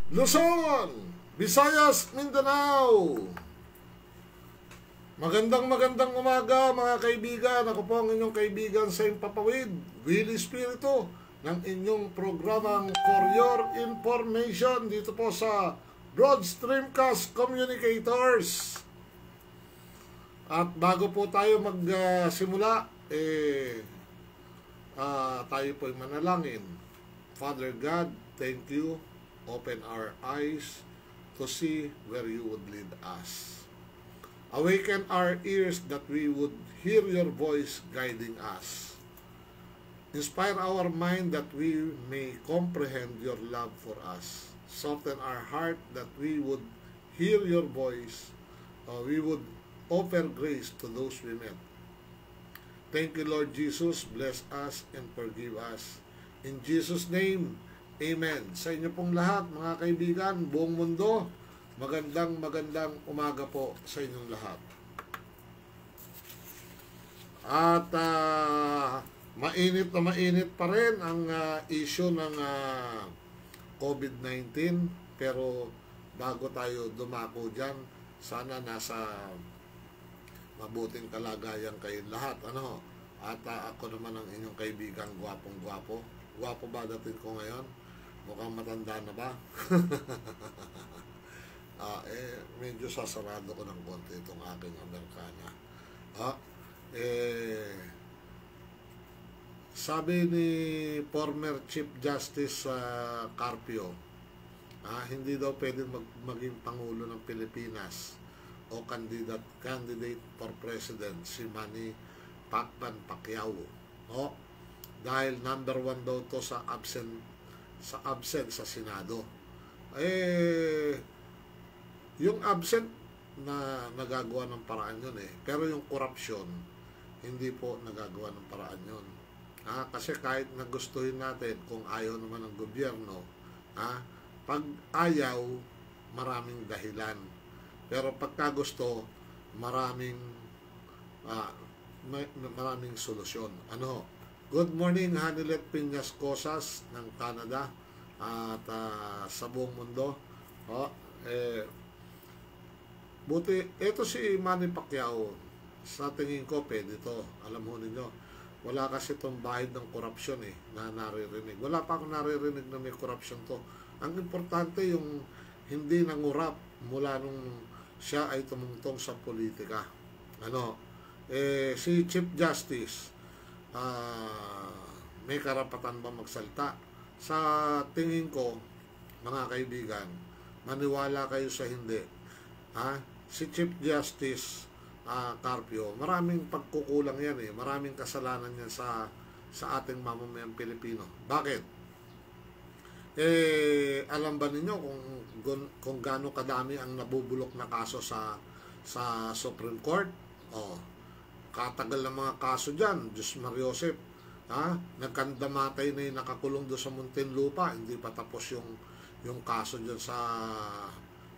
Luzon, Visayas, Mindanao. Magandang umaga mga kaibigan. Ako po ang inyong kaibigan sa Impapawid, Willie Espiritu, ng inyong programang For Your Information dito po sa Broad Stream Cast Communicators. At bago po tayo magsimula, tayo po ay manalangin. Father God, thank you. Open our eyes to see where you would lead us. Awaken our ears that we would hear your voice guiding us. Inspire our mind that we may comprehend your love for us. Soften our heart that we would hear your voice. We would offer grace to those we met. Thank you, Lord Jesus. Bless us and forgive us. In Jesus' name, Amen. Sa inyo pong lahat, mga kaibigan, buong mundo, magandang umaga po sa inyong lahat. At mainit na mainit pa rin ang issue ng COVID-19. Pero bago tayo dumako dyan, sana nasa mabuting kalagayan kayong lahat. At ako naman ang inyong kaibigan, gwapong-gwapo. Gwapo ba dating ko ngayon? Mukhang matanda na ba? Medyo sasarado ko ng konti itong aking Amerikana. Sabi ni former Chief Justice Carpio, hindi daw pwedeng maging Pangulo ng Pilipinas o candidate for President si Manny Pacquiao. Dahil number 1 daw to sa absent sa Senado. Yung absent na nagagawa ng paraan yun pero yung corruption hindi po nagagawa ng paraan yun. Kasi kahit nagustuhin natin, kung ayaw naman ng gobyerno, pag ayaw, maraming dahilan. Pero pagka gusto, maraming solusyon. Good morning, Hanilet Piñas Cosas ng Canada at sa buong mundo. Buti, ito si Manny Pacquiao, sa tingin ko, pwede ito. Alam mo ninyo, wala kasi itong bahid ng korupsyon na naririnig. Wala pa akong naririnig na may korupsyon to. Ang importante yung hindi nangurap mula nung siya ay tumungtong sa politika. Si Chief Justice, may karapatan ba magsalita? Sa tingin ko, mga kaibigan, maniwala kayo sa hindi. Si Chief Justice Carpio, maraming pagkukulang yan maraming kasalanan yan sa ating mamamayang Pilipino. Bakit? Alam ba ninyo kung gaano kadami ang nabubulok na kaso sa Supreme Court? Katagal ng mga kaso dyan, Diyos Mariosep, nagkandamatay na yung nakakulong doon sa Muntinlupa, hindi pa tapos yung kaso dyan sa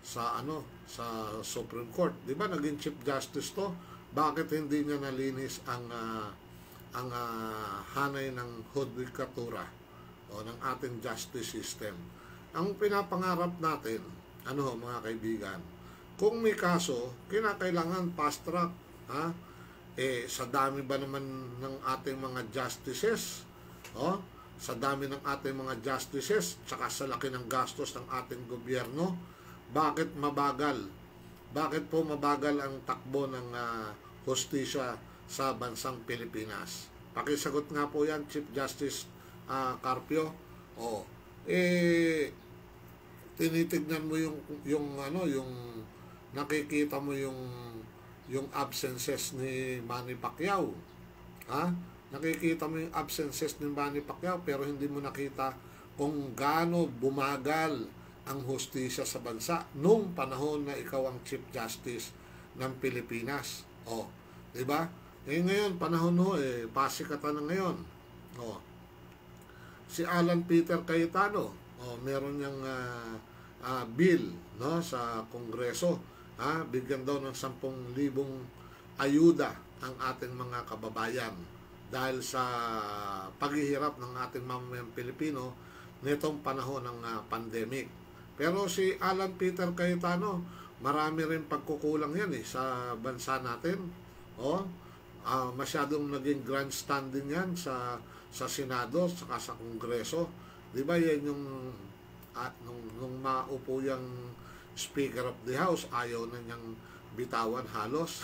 Supreme Court. Di ba naging Chief Justice to? Bakit hindi niya nalinis ang hanay ng hudikatura o ng ating justice system? Ang pinapangarap natin, mga kaibigan, kung may kaso, kinakailangan fast track, sa dami ba naman ng ating mga justices? Sa dami ng ating mga justices, tsaka sa laki ng gastos ng ating gobyerno, bakit mabagal? Bakit po mabagal ang takbo ng hustisya sa bansang Pilipinas? Pakisagot nga po yan, Chief Justice Carpio. Tinitignan mo yung nakikita mo yung absences ni Manny Pacquiao. Nakikita mo yung absences ni Manny Pacquiao pero hindi mo nakita kung gaano bumagal ang hustisya sa bansa nung panahon na ikaw ang Chief Justice ng Pilipinas. Diba? Ngayon, panahon pasikatan na ngayon. Si Alan Peter Cayetano, meron niyang bill sa Kongreso. Bigyan daw ng 10,000 ayuda ang ating mga kababayan dahil sa paghihirap ng ating mamamayang Pilipino nitong panahon ng pandemic. Pero si Alan Peter Cayetano, marami rin pagkukulang yan sa bansa natin. Masyadong naging grandstanding yan sa Senado saka sa Kongreso. Di ba yan yung nung maupo yung Speaker of the House, ayaw na niyang bitawan halos.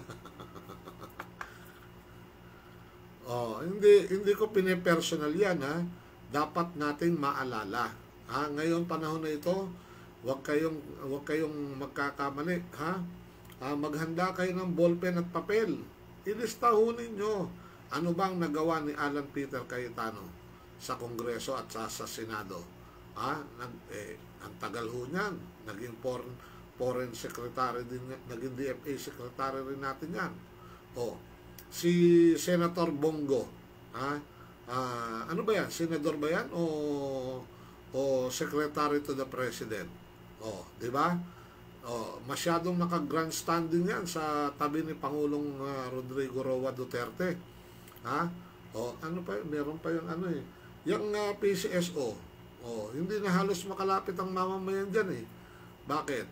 Hindi ko pinipersonal yan, ha. Dapat nating maalala. Ngayon panahon na ito, wag kayong magkakamali, ha. Maghanda kayo ng ballpen at papel. Ilistahin ninyo ano bang nagawa ni Alan Peter Cayetano sa Kongreso at sa Senado. Ang tagal ho niyan, naging foreign secretary din, naging DFA secretary rin natin yan. Si Senator Bongo, ano ba yan? Senador ba yan? O secretary to the president? Di ba? Masyadong naka-grandstanding yan sa tabi ni Pangulong Rodrigo Roa Duterte. Ano pa yun? Meron pa yung yung PCSO. Hindi na halos makalapit ang mamamayan dyan Bakit?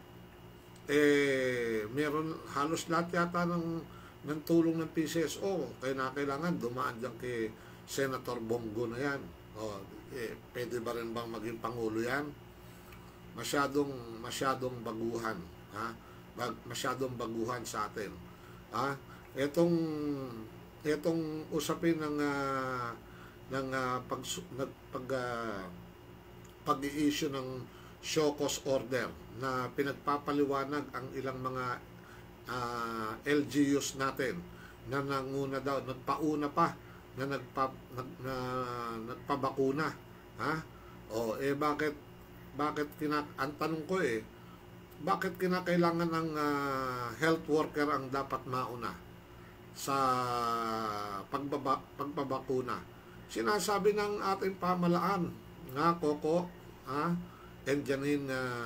Meron halos lahat yata ng tulong ng PCSO. Kaya kailangan dumaan dyan kay Senator Bongo na yan. Pwede ba rin bang maging Pangulo yan? Masyadong baguhan. Masyadong baguhan sa atin. Etong usapin ng pag-i-issue ng show cause order na pinagpapaliwanag ang ilang mga LGUs natin na nagpauna pa na nagpabakuna. Bakit ang tanong ko bakit kinakailangan ng health worker ang dapat mauna sa pagbabakuna? Sinasabi ng ating pamahalaan nga, Coco, and Janine,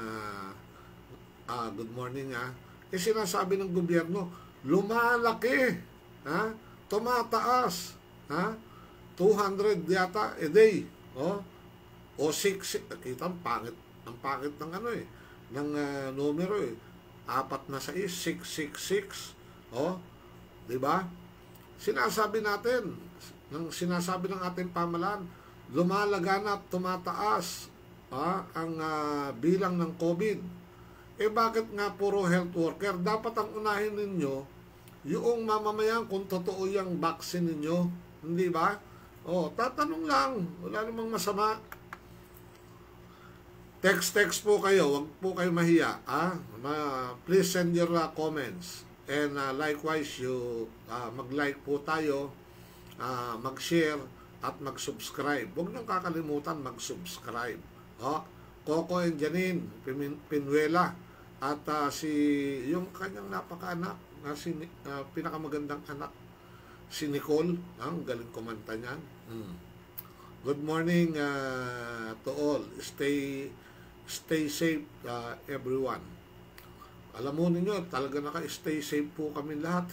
good morning, sinasabi ng gobyerno, lumalaki, tumataas, 200 yata a day, o 6, kita ang pangit ng ng numero, 4 na 6, 666, di ba? Sinasabi ng ating pamahalaan, lumalaganap, tumataas ang bilang ng COVID. Bakit nga puro health worker? Dapat ang unahin ninyo yung mamamayan kung totoo yung vaccine ninyo. Hindi ba? Tatanong lang. Wala namang masama. Text po kayo. Huwag po kayo mahiya. Please send your comments. And likewise, mag-like po tayo, mag-share, at mag-subscribe. Huwag niyong kakalimutan mag-subscribe. Coco and Janine Pinuela at yung kanyang napaka-anak, pinakamagandang anak, si Nicole. Ang galing kumanta niyan. Good morning to all. Stay safe, everyone. Alam mo ninyo, talaga naka-stay safe po kami lahat.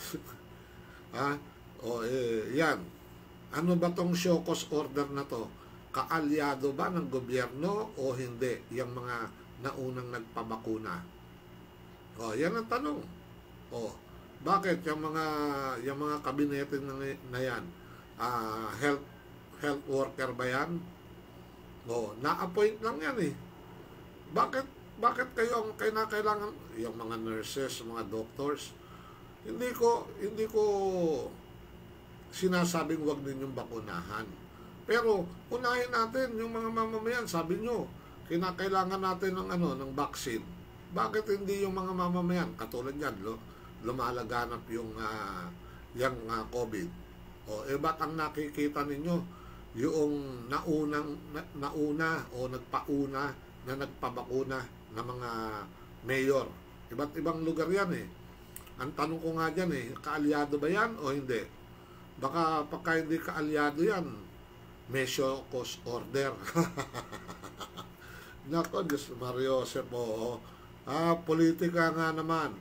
Yan. Ano ba tong show cause order na to? Kaalyado ba ng gobyerno o hindi? Yung mga naunang nagpabakuna. Yan ang tanong. Bakit yung mga kabinete na yan? Health worker ba yan? Na-appoint lang yan Bakit kayo ang kailangan? Yung mga nurses, mga doctors, hindi ko sinasabing wag ninyong bakunahan. Pero unahin natin yung mga mamamayan. Sabi nyo, kinakailangan natin ng vaccine. Bakit hindi yung mga mamamayan? Katulad yan, lumalaganap yung COVID. Ba't ang nakikita ninyo yung nauna o nagpauna na nagpabakuna na mga mayor? Iba't ibang lugar yan Ang tanong ko nga dyan kaalyado ba yan o hindi? Baka pagka hindi kaalyado yan, may show cause order. Nako, Diyos Mario Jose po. Politika nga naman.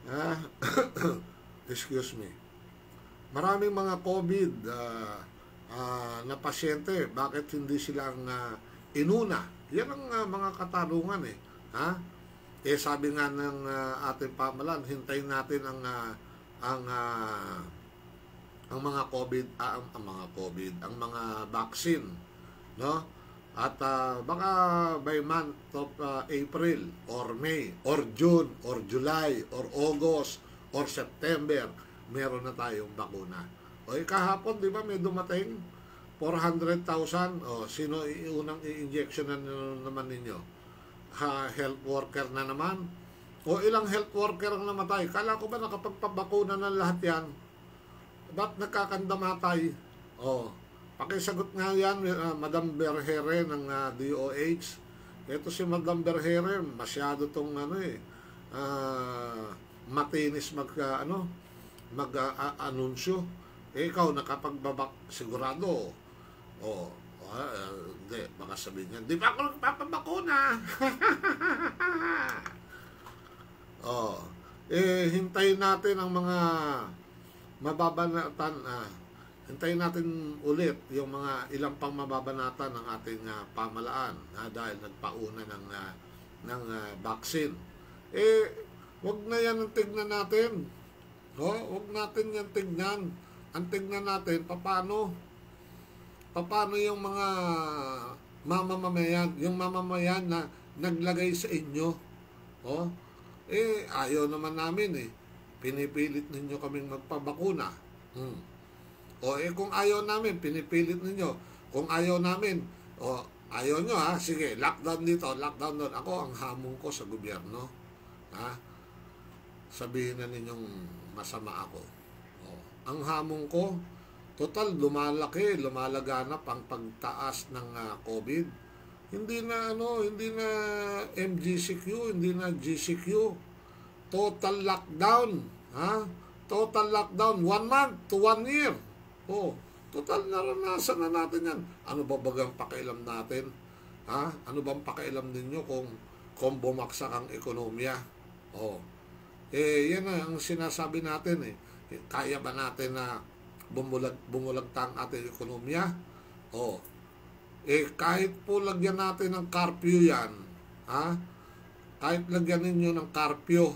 Excuse me. Maraming mga COVID na pasyente, bakit hindi silang inuna? Yan ang mga katarungan Ha? Eh sabi nga ng ating pamalan, hintayin natin ang mga COVID, ang mga vaccine, no? At baka by month of April or May or June or July or August or September, meron na tayong bakuna. O kahapon, di ba, may dumating 400,000. O sino unang i-injection na naman ninyo? Health worker na naman? O ilang health worker ang namatay? Kala ko ba nakapagpabakuna na lahat yan? Ba't nagkakandamatay? O, pakisagot nga yan, Madam Berhere ng DOH. Ito si Madam Berhere, masyado tong matinis mag-anunsyo. Ikaw nakapagbabak sigurado. Hindi, baka sabihin niya, di ba ako nagpapabakuna? Hintayin natin ang mga mababanatan, hintayin natin ulit yung mga ilang pang mababanatan ng ating pamalaan dahil nagpauna ng vaccine. Wag na yan ang tignan natin. Wag natin yan tignan. Ang tignan natin, paano yung mga mamamayan na naglagay sa inyo. Ayaw naman namin pinipilit ninyo kaming magpabakuna. Kung ayaw namin, pinipilit ninyo. Kung ayaw namin, ayaw nyo sige, lockdown dito, lockdown doon. Ako, ang hamon ko sa gobyerno, sabihin na ninyong masama ako. Ang hamon ko, total lumalaganap ang pagtaas ng COVID. Hindi na MGCQ, hindi na GCQ. Total lockdown, Total lockdown, 1 month to 1 year. Total naranasan na natin yan. Ano ba bagang pakialam natin? Ano bang pakialam ninyo kung bumaksak ang ekonomiya? Yan na ang sinasabi natin Kaya ba natin na bumulagta ang ating ekonomiya? Kahit po lagyan natin ng curfew yan, kahit lagyan ninyo ng curfew,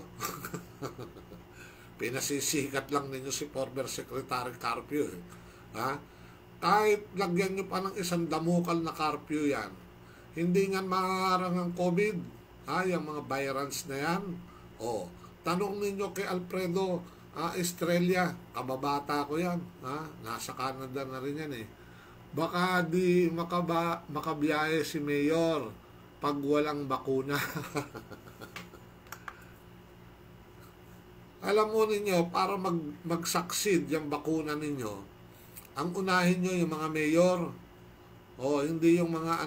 pinasisikat lang ninyo si former Secretary Carpio. Kahit lagyan nyo pa ng isang damukal na curfew yan, hindi nga maharang ang COVID. Yung mga virans na yan. Tanong ninyo kay Alfredo Estrella, kababata ko yan. Nasa Canada na rin yan Baka di makabiyahe si Mayor pag walang bakuna. Alam mo ninyo, para mag-succeed yung bakuna ninyo, ang unahin nyo yung mga mayor. Hindi yung mga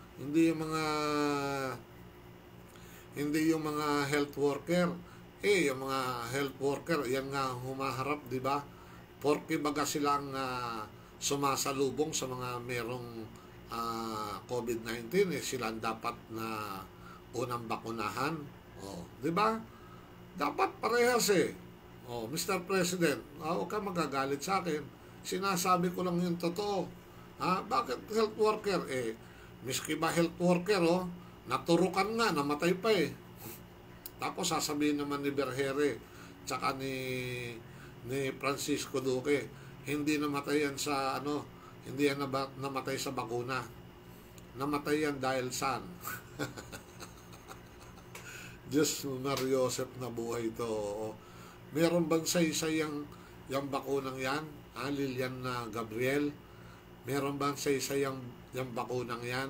hindi yung mga health worker. Yung mga health worker, yan nga humaharap, di ba? Porque baga silang sumasalubong sa mga merong COVID-19, sila dapat na unang bakunahan. Di ba? Dapat parehas Mr. President, huwag ka magagalit sa akin. Sinasabi ko lang yung totoo. Bakit health worker? Miski ba health worker, naturukan nga, namatay pa Tapos sasabihin naman ni Berhere, tsaka ni Francisco Duque, hindi namatay yan sa hindi yan namatay sa bakuna. Namatay yan dahil saan? Diyos Mario Joseph na buhay ito. Meron bang saysay yung bakunang yan? Lilian na Gabriel? Meron bang saysay yung bakunang yan?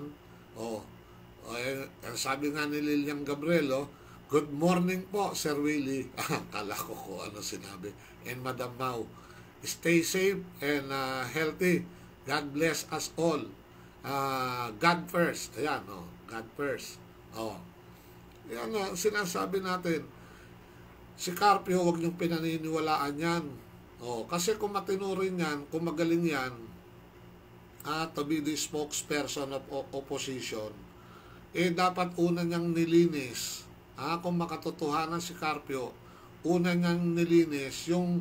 Sabi nga ni Lilian Gabriel, good morning po, Sir Willie. Kala ko ano sinabi. And Madam Mau, stay safe and healthy. God bless us all. God first. Ayan, God first. Yan sinasabi natin. Si Carpio, huwag niyong pinaniniwalaan yan. Kasi kung matinurin yan, kung magaling yan, to be the spokesperson of opposition, dapat una niyang nilinis. Kung makatotohanan si Carpio, una niyang nilinis yung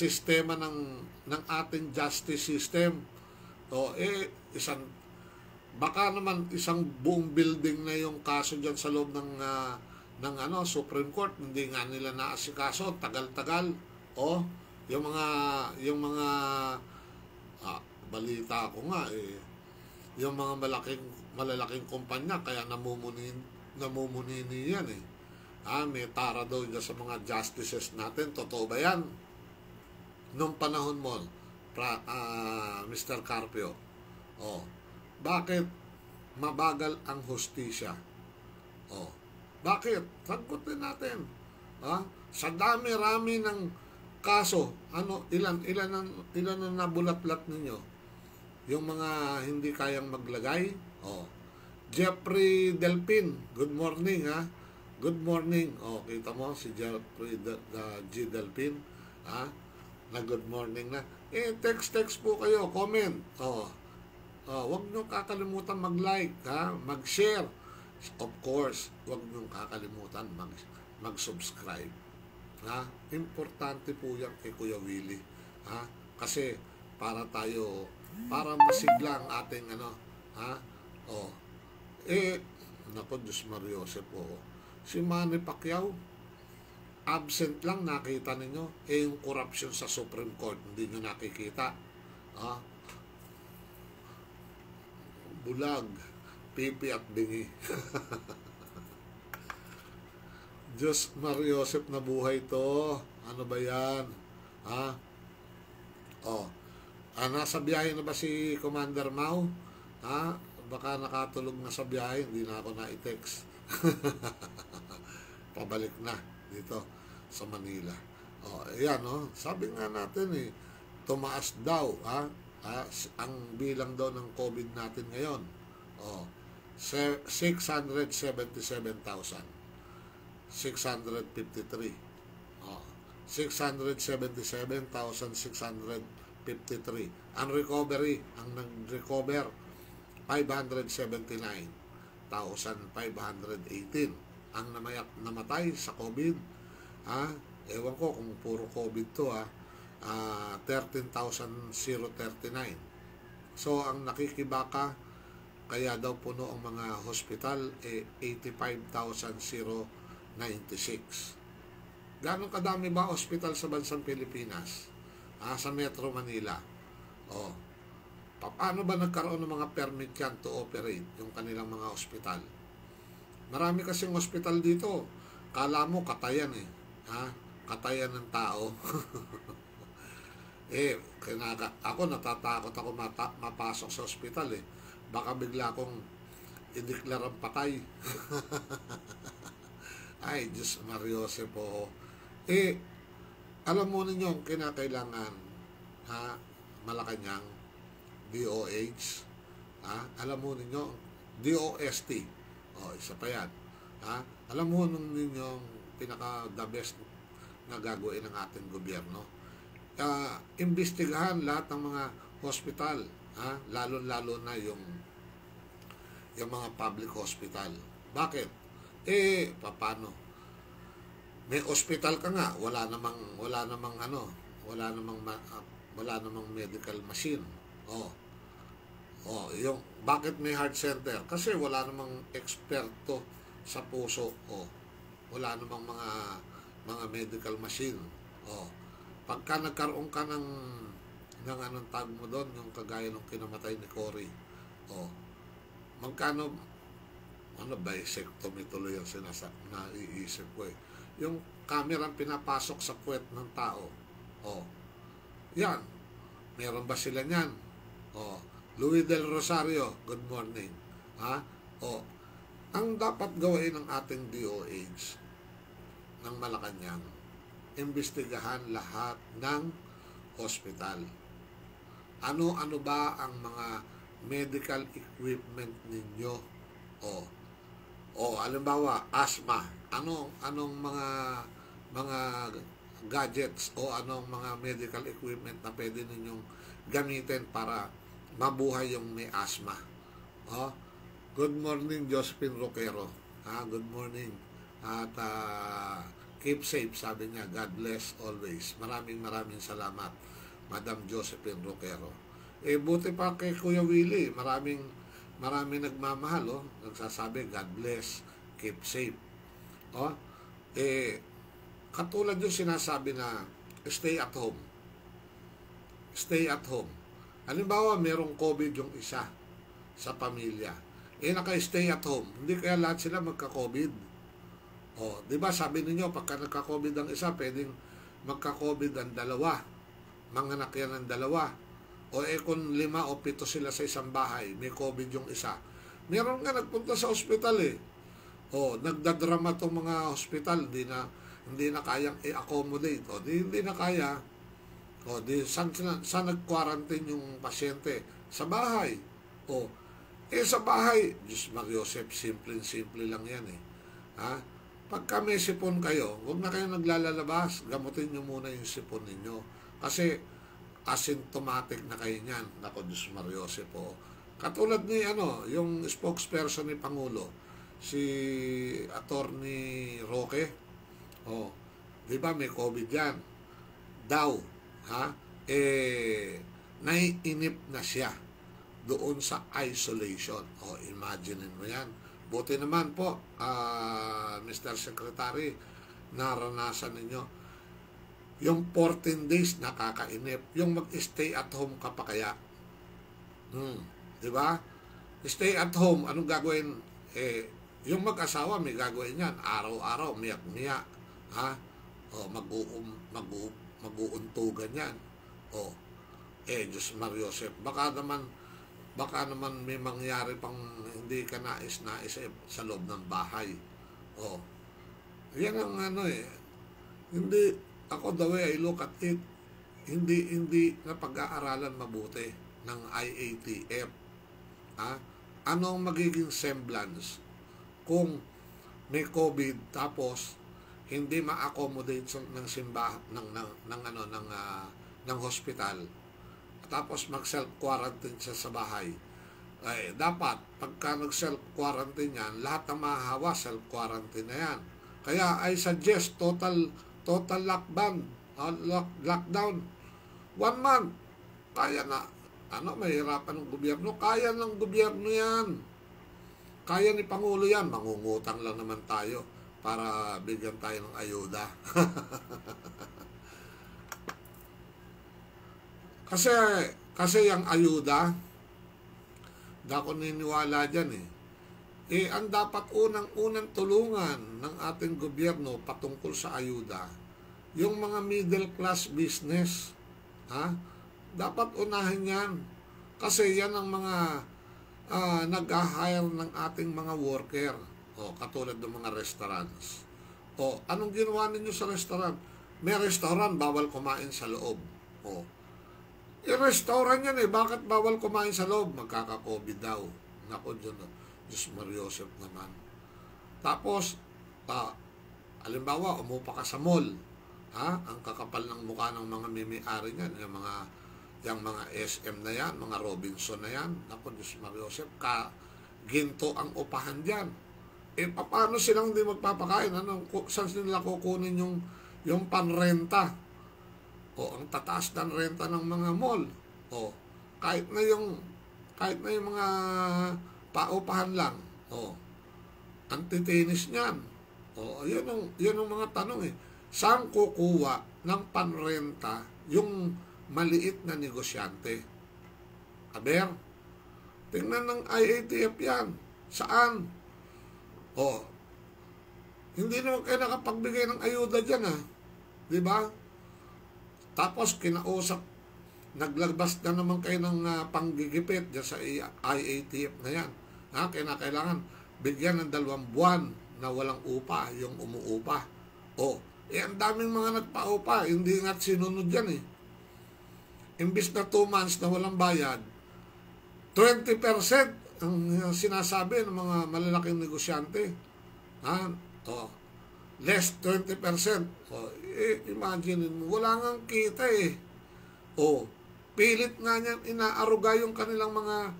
sistema ng ating justice system. Baka naman isang buong building na yung kaso dyan sa loob ng Supreme Court, hindi nga nila naasikaso, tagal-tagal. O, yung mga balita ko nga yung mga malalaking kumpanya kaya namumuni yan eh. May tara daw dyan sa mga justices natin. Totoo ba yan? Nung panahon mo, Mr. Carpio, bakit mabagal ang hustisya? Bakit? Sagutin natin. Sa dami-rami ng kaso, ilan ang nabulat-lat ninyo? Yung mga hindi kayang maglagay? Jeffrey Delpin, good morning ha. Good morning. Kita mo si Jeffrey G. Delpin, na good morning na. Text po kayo, comment. Huwag nyo kakalimutan mag-like, mag-share. Of course, huwag nyo kakalimutan mag-subscribe. Importante po yan kay Kuya Willie. Kasi para masigla ang ating naku, Diyos Mariose po. Si Manny Pacquiao, absent lang, nakita ninyo. Yung corruption sa Supreme Court, hindi nyo nakikita. Bulag, pipi at bingi. Diyos Mariosep na buhay to. Ano ba yan? Nasa biyahe na ba si Commander Mau? Baka nakatulog na sa biyahe, hindi na ako na-text. Pabalik na dito sa Manila. Ayan, sabi nga natin tumaas daw ang bilang daw ng COVID natin ngayon. 677,653. 677,653. Ang recovery, ang nag-recover 579,518. Ang namatay sa COVID, ewan ko kung puro COVID to, 13,039. So, ang nakikibaka, kaya daw puno ang mga hospital, 85,096. Gano'ng kadami ba hospital sa bansang Pilipinas? Sa Metro Manila. Paano ba nagkaroon ng mga permit yan to operate yung kanilang mga hospital? Marami kasing hospital dito. Kala mo katayan katayan ng tao. Ako natatakot ako mapasok sa hospital Baka bigla akong ideklarang patay. Ay, Diyos Mariose po. Alam mo ninyo ang kinakailangan, Malacanang, DOH, alam mo ninyo, DOST, isa pa yan, alam mo ninyo pinaka-the best na gagawin ng ating gobyerno, imbestigahan lahat ng mga hospital, lalo-lalo na yung mga public hospital. Bakit? Paano? May hospital ka nga, wala namang medical machine. Yung bakit may heart center? Kasi wala namang eksperto sa puso. Wala namang mga medical machine. Pagka nagkaroon ka ng anong tag mo doon, yung kagaya ng kinamatay ni Cory. Magkano bisectomy tuloy ang naiisip ko yung camera pinapasok sa puwet ng tao. Yan. Meron ba sila niyan? Louis Del Rosario, good morning. Ang dapat gawin ng ating DOH ng Malacanang, imbestigahan lahat ng hospital. Ano ba ang mga medical equipment ninyo? Halimbawa, asthma. Anong mga gadgets o anong mga medical equipment na pwede ninyong gamitin para mabuhay yung may asthma? Good morning, Josephine Roquero. Good morning. At keep safe, sabi niya. God bless always. Maraming salamat, Madam Josephine Roquero. Buti pa kay Kuya Willie. Maraming marami nagmamahal, oh. Nagsasabi, God bless, keep safe. Oh, katulad yung sinasabi na stay at home. Stay at home. Halimbawa, merong COVID yung isa sa pamilya. Naka-stay at home. Hindi kaya lahat sila magka-COVID. O, di ba sabi ninyo, pagka nagka-COVID ang isa, pwedeng magka-COVID ang dalawa. Manganak yan ang dalawa. O kung 5 o 7 sila sa isang bahay, may COVID yung isa. Meron nga nagpunta sa ospital O, nagdadrama tong mga hospital, hindi na kayang i-accommodate. O, hindi na kaya. O, saan nag-quarantine yung pasyente? Sa bahay. O, sa bahay, Diyos Mariosep, simple lang yan Ha? Pagka may sipon kayo, huwag na kayo naglalabas, gamutin nyo muna yung sipon ninyo. Kasi, asymptomatic na kayo niyan. Nako, Diyos Mariosep po. Katulad ni, yung spokesperson ni Pangulo, si Attorney Roque, di ba may COVID yan? Daw, naiinip na siya doon sa isolation. Imagine mo yan. Buti naman po, Mr. Secretary, naranasan ninyo yung 14 days nakakainip. Yung mag-stay at home ka pa kaya. Di ba? Stay at home, anong gagawin? Yung mag-asawa, may gagawin yan. Araw-araw, miyak-miyak. Mag-uuntugan yan. Diyos Mariosep, baka naman may mangyari pang hindi ka nais sa loob ng bahay. Yan ang hindi, ako the way I look at it, hindi na pag-aaralan mabuti ng IATF. Ano ang magiging semblance kung may COVID tapos hindi ma-accommodate ng ng hospital, tapos mag-self-quarantine siya sa bahay. Dapat pagka nag-self-quarantine yan, lahat ng mahahawa self-quarantine na yan. Kaya I suggest total lockdown. 1 month. Kaya na. Mahirapan ng gobyerno. Kaya ng gobyerno yan. Kaya ni Pangulo yan. Mangungutang lang naman tayo para bigyan tayo ng ayuda. Kasi yung ayuda, di ako niniwala dyan ang dapat unang tulungan ng ating gobyerno patungkol sa ayuda, yung mga middle class business, dapat unahin yan. Kasi yan ang mga nag-hire ng ating mga worker, katulad ng mga restaurants. Anong ginawa ninyo sa restaurant? May restaurant, bawal kumain sa loob. Restaurant yan bakit bawal kumain sa loob? Magkaka-COVID daw. Nako, Diyos Mariosep naman. Tapos, halimbawa, umupa ka sa mall. Ang kakapal ng mukha ng mga mimi-ari niyan, yung mga SM na yan, mga Robinson na yan. Nako, Diyos Mariosep, ginto ang upahan dyan. Paano silang hindi magpapakain? Saan nila kukunin yung panrenta? Ang tataas ng renta ng mga mall. Kahit na yung mga paupahan lang. Ang titinis niyan. Yun ang mga tanong Saan kukuha ng panrenta yung maliit na negosyante? Aber, tingnan ng IATF yan. Saan? Hindi naman kayo nakapagbigay ng ayuda dyan Di ba? Tapos kinausap, naglabas na naman kayo ng panggigipit dyan sa IATF na yan. Kailangan bigyan ng 2 buwan na walang upa, yung umuupa. Ang daming mga nagpa-upa, hindi nga sinunod yan Imbis na 2 months na walang bayad, 20% ang sinasabi ng mga malalaking negosyante. Less 20%. Imagine mo, wala nga kita pilit nga niyan inaaruga yung kanilang mga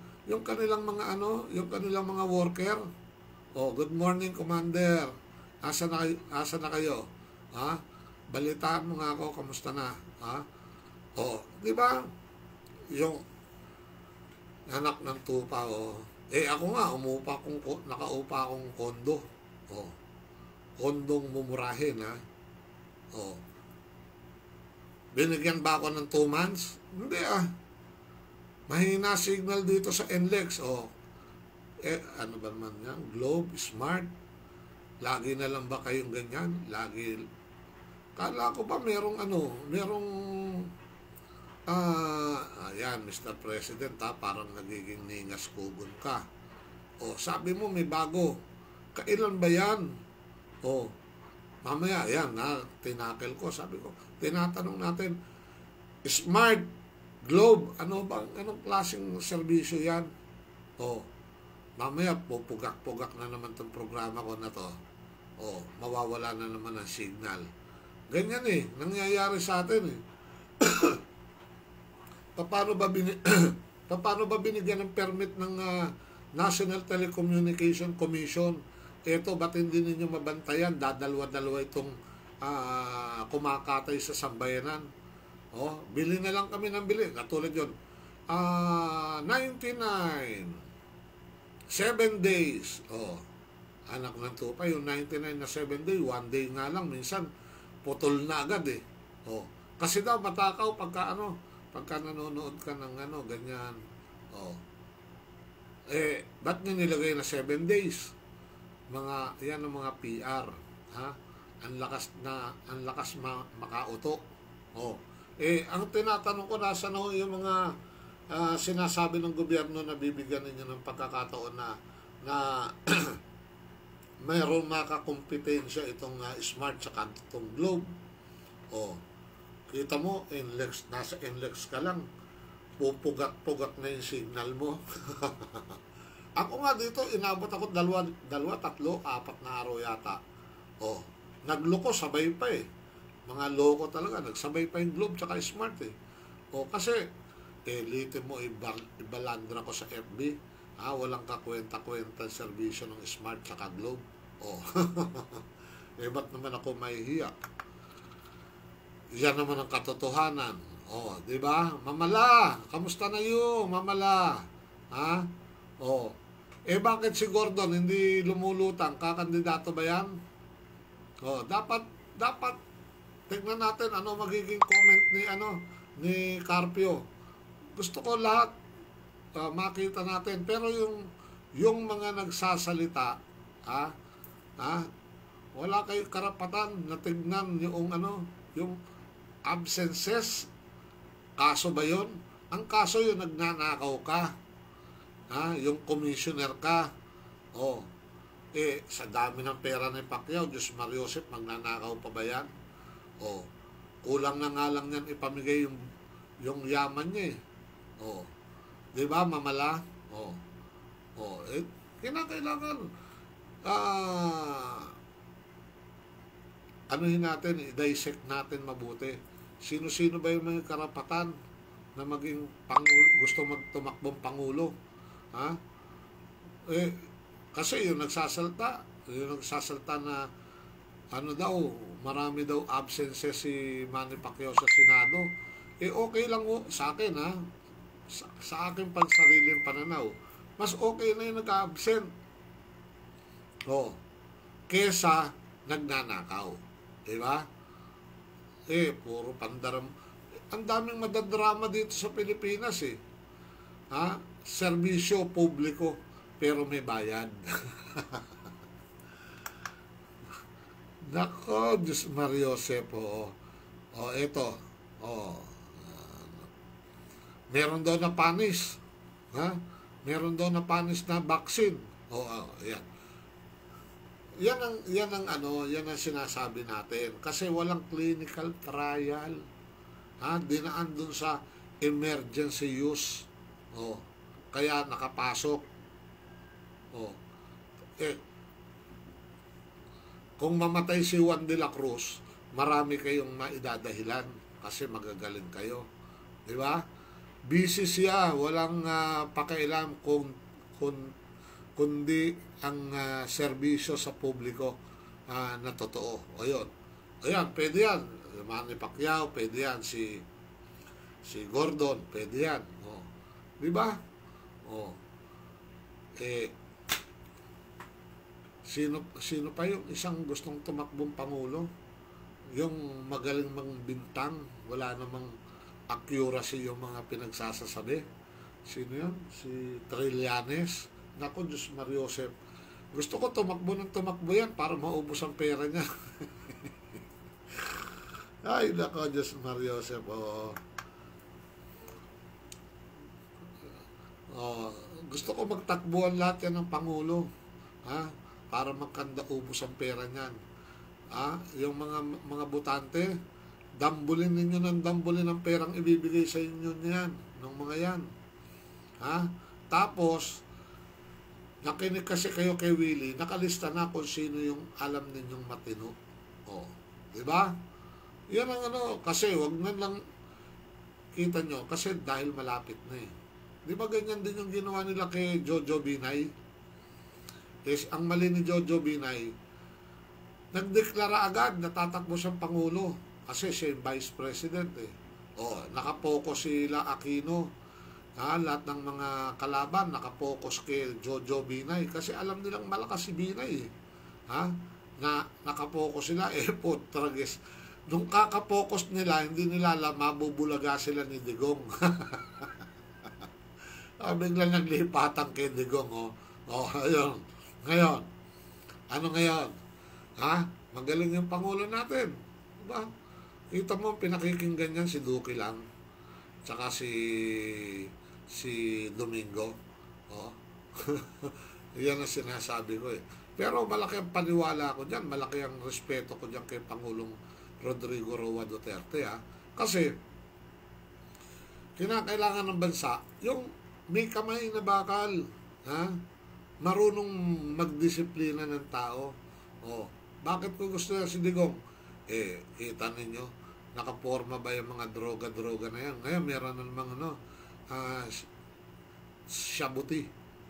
worker. Good morning, Commander. Asa na kayo? Balitaan mo nga ako, kamusta na? Di ba? Yung anak ng tupa, Ako nga, nakaupa akong kondo. Oh, kondong mumurahin, ha? Oh. Binigyan ba ako ng 2 months? Hindi, mahina signal dito sa NLEX. Oh. Ano ba naman yan? Globe, Smart. Lagi na lang ba kayong ganyan? Lagi. Kala ko ba merong ayan, Mr. President, parang nagiging ningas kugon ka. O, sabi mo may bago. Kailan ba yan? O, mamaya, yan, tinakel ko. Sabi ko, tinatanong natin, Smart, Globe, anong klaseng serbisyo yan? O, mamaya, pupugak-pugak na naman itong programa ko na to. O, mawawala na naman ang signal. Ganyan nangyayari sa atin Paano ba binigyan ng permit ng National Telecommunication Commission? Ito, ba't hindi ninyo mabantayan? Dadalwa-dalwa itong kumakatay sa sambayanan. Bili na lang kami ng bili. Katulad yun. 99. 7 days. Anak ng tupa, yung 99 na 7 days, 1 day nga lang, minsan putol na agad kasi daw matakaw pagka nanonood ka ng ganyan. Ba't nyo nilagay na 7 days? Yan ang mga PR, ang lakas makauto. Ang tinatanong ko, nasa yung mga sinasabi ng gobyerno na bibigyan ninyo ng pagkakataon na mayroong makakompetensya itong Smart sa itong Globe. Kita mo, nasa NLEX ka lang, pupugak-pugak na yung signal mo. Ako nga dito, inabot ako 2, 3, 4 na araw yata. Nagloko, sabay pa Mga loko talaga, nagsabay pa yung Globe tsaka Smart kasi, litin mo, ibalandra ko sa FB. Walang kakwenta-kwenta serbisyo ng Smart tsaka Globe. Ba't naman ako mahihiya? Yan naman ang katotohanan. Di ba? Mamala, kamusta na yung Mamala? Bakit si Gordon hindi lumulutang? Kakandidato ba yan? Dapat tingnan natin ano magiging comment ni Carpio. Gusto ko lahat makita natin, pero yung mga nagsasalita, wala kayong karapatan na tignan yung absences. Kaso ba yun? Ang kaso yung nagnanakaw ka, yung commissioner ka. Sa dami ng pera ni Pacquiao, Diyos Mariosep, magnanakaw pa ba yan? Kulang na nga lang yan ipamigay yung yaman niya di ba, Mamala? Kinakailangan anuhin natin, i-dissect natin mabuti. Sino-sino ba yung mga karapatan na maging gusto magtumakbong Pangulo? Kasi yung nagsasalta na marami daw absences si Manny Pacquiao sa Senado. Okay lang sa akin, sa aking pansariling pananaw, mas okay na yung nag-absent kesa nagnanakaw. Diba? Puro pandaram. Ang daming madadrama dito sa Pilipinas serbisyo publiko pero may bayad. Nako, Diyos Mariosep ito meron daw na panis meron daw na panis na vaccine. Yan ang sinasabi natin kasi walang clinical trial. Dinaan dun sa emergency use. Kaya nakapasok. Kung mamatay si Juan de la Cruz, marami kayong maidadahilan kasi magagaling kayo. Di ba? Busy siya, walang pakialam kundi ang serbisyo sa publiko na totoo. Ayan, pwede yan. Manny Pacquiao, pwede yan. Si Gordon, pwede yan. Di ba? Eh, sino pa yung isang gustong tumakbong Pangulo? Yung magaling bintang, wala namang accuracy yung mga pinagsasasabi. Sino yun? Si Trillanes. Naku, Diyos Mariosep. Gusto ko tumakbo ng tumakbo yan para maubos ang pera niya. Ay, naku, Diyos Mariosep. Gusto ko magtakbuhan lahat yan ng Pangulo. Ha? Para magkanda ubos ang pera niyan. Yung mga butante, dambulin ninyo ng dambulin ang perang ibibigay sa inyo niyan, ng mga yan. Tapos, nakinig kasi kayo kay Willie, nakalista na kung sino yung alam ninyong matino. Di ba? Yan ang kasi wag na lang, kita nyo, kasi dahil malapit na eh. Di ba ganyan din yung ginawa nila kay Jojo Binay? Ang mali ni Jojo Binay, nagdeklara agad na tatakbo siyang Pangulo kasi siya yung Vice President eh. Nakapokus sila Aquino. Lahat ng mga kalaban nakapokus kay Jojo Binay kasi alam nilang malakas si Binay eh. Na nakapokus sila putragis. Nung kakapokus nila, hindi nila alam, mabubulaga sila ni Digong. Biglang naglipatan kay Digong ayun. Ngayon, ano ngayon? Magaling yung Pangulo natin. Diba? Kita mo, pinakikinggan niyan si Duque lang. Tsaka si Domingo. Yan ang sinasabi ko eh. Pero malaki ang paniwala ko dyan. Malaki ang respeto ko dyan kay Pangulong Rodrigo Roa Duterte. Kasi, kinakailangan ng bansa, yung may kamay na bakal. Marunong magdisiplina ng tao. Bakit ko gusto yan si Digong? Kita ninyo, nakaporma ba yung mga droga-droga na yan? Ngayon, meron na namang shabuti.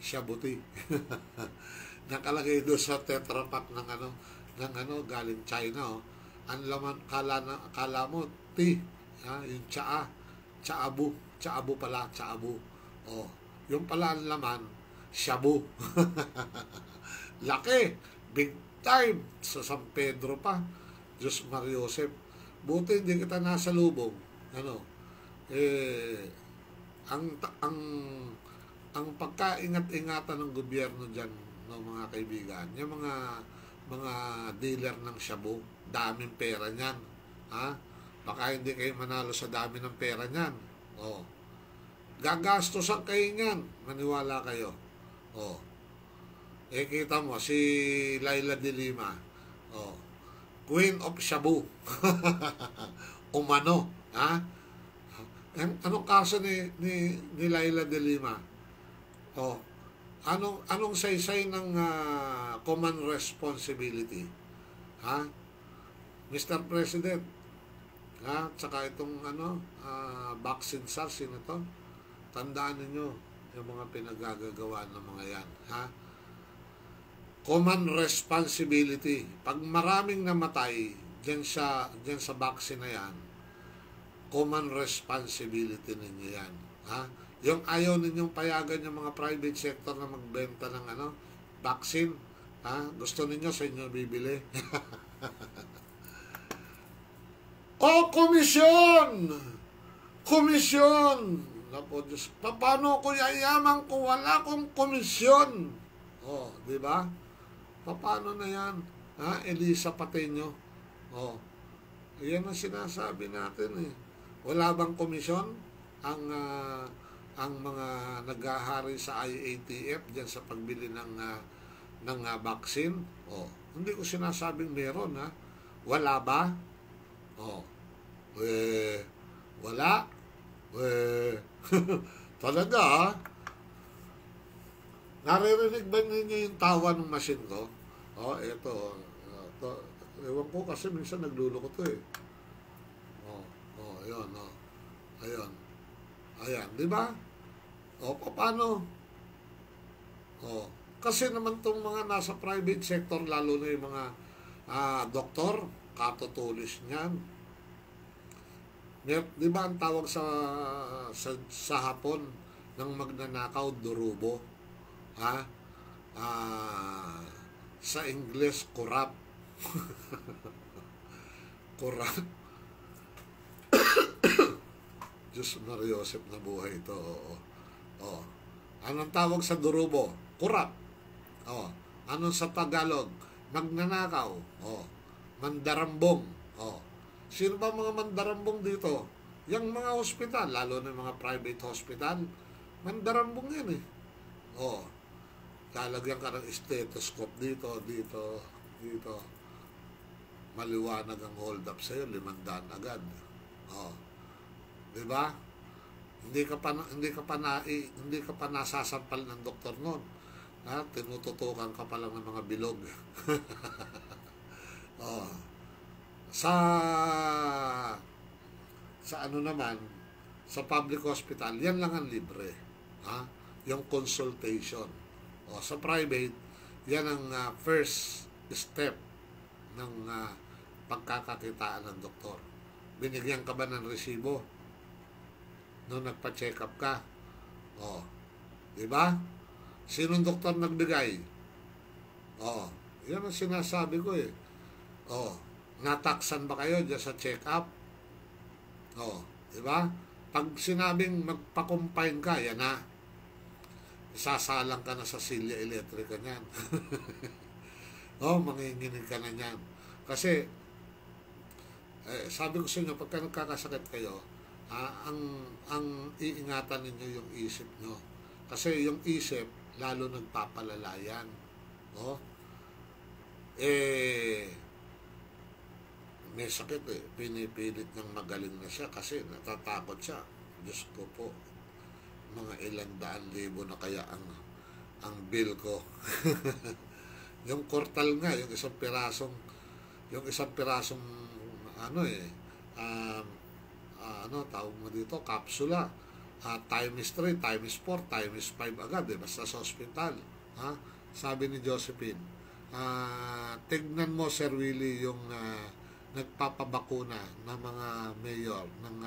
Nakalagay doon sa Tetra Pak ng galing China. Ang laman, kala mo, yung tsaabu pala. Yung pala ang laman, shabu. Laki, big time sa San Pedro pa. Diyos Mariosep. Buti hindi kita nasa lubong. Ang pagkaingat-ingatan ng gobyerno dyan, mga kaibigan, yung mga dealer ng shabu, daming pera niyan. Baka hindi kayo manalo sa dami ng pera niyan. Gagastosan kayo niyan. Maniwala kayo. Kita mo, si Laila de Lima, Queen of Shabu. Umano. Anong kaso ni Laila de Lima? Anong saysay ng common responsibility? Mr. President, tsaka itong vaccine SARS, sino to? Tandaan ninyo yung mga pinagagagawa ng mga yan. Common responsibility. Pag maraming namatay dyan sa vaccine na yan, common responsibility ninyo yan. Yung ayaw ninyong payagan yung mga private sector na magbenta ng vaccine, gusto ninyo sa inyo bibili. Komisyon! Komisyon! Napo, Diyos, paano ko yayaman kung wala akong komisyon? Di ba? Paano na yan? Elisa Pateño. Yan ang sinasabi natin eh. Wala bang komisyon ang mga naghahari sa IATF dyan sa pagbili ng vaccine? Hindi ko sinasabing meron Wala ba? Wala. Talaga naririnig ba ninyo yung tawa ng machine ko? Ito. Ewan ko kasi minsan nagluloko to eh. Ayun. Ayan, di ba? Paano? Kasi naman tong mga nasa private sector, lalo na yung mga doktor, katutulis niyan. Di ba ang tawag sa hapon ng magnanakaw, durubo? Ha? Sa English, corrupt. Corrupt. Diyos Mariosep na buhay ito. Oo. Oo. Anong tawag sa durubo? Corrupt. Oo. Anong sa Tagalog? Magnanakaw. Oo. Mandarambong. Oo. Sino ba mga mandarambong dito? Yung mga hospital, lalo na mga private hospital, mandarambong yan eh. Oo. Lalagyan ka ng stethoscope dito, dito, dito. Maliwanag ang hold up sa'yo, 500 agad. Oh. 'Di ba? Hindi ka pa nasasampal ng doktor noon. Ha? Tinututukan ka pa lang ng mga bilog. Oh. Sa ano naman, sa public hospital, yan lang ang libre. Ha? Yung consultation. O, sa private, yan ang first step ng pagkakakitaan ng doktor. Binigyan ka ba ng resibo nung nagpa-check up ka? O, di ba? Sinong doktor nagbigay? O, yan ang sinasabi ko eh. O, nataksan ba kayo dyan sa check up? O, di ba? Pag sinabing magpa-confine ka, yan na. Isasalang ka na sa silya elektrika niyan. Manginginig ka na niyan. Kasi, sabi ko sa inyo, pagka nagkakasakit kayo, ang iingatan ninyo yung isip nyo. Kasi yung isip, lalo nagpapalalayan. May sakit eh. Pinipilit niyang magaling na siya kasi natatakot siya. Diyos ko po. Mga 100,000 na kaya ang bill ko. Yung kortal nga, yung isang pirasong tawag mo dito, kapsula. Times 3, times 4, times 5 agad basta sa hospital. Sabi ni Josephine, tignan mo Sir Willie yung nagpapabakuna ng mga mayor ng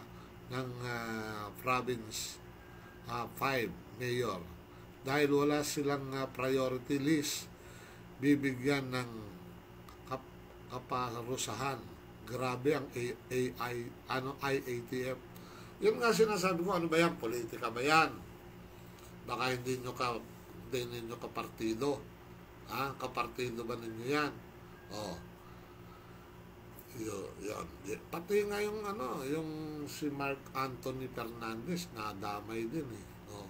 province 5 mayor, dahil wala silang priority list, bibigyan ng kaparusahan. Grabe ang IATF. Yun nga sinasabi ko, ano ba yan? Politika ba yan? Baka hindi ninyo kapartido. Kapartido ba ninyo yan? Yun. Pati nga yung si Mark Anthony Fernandez nadamay din eh.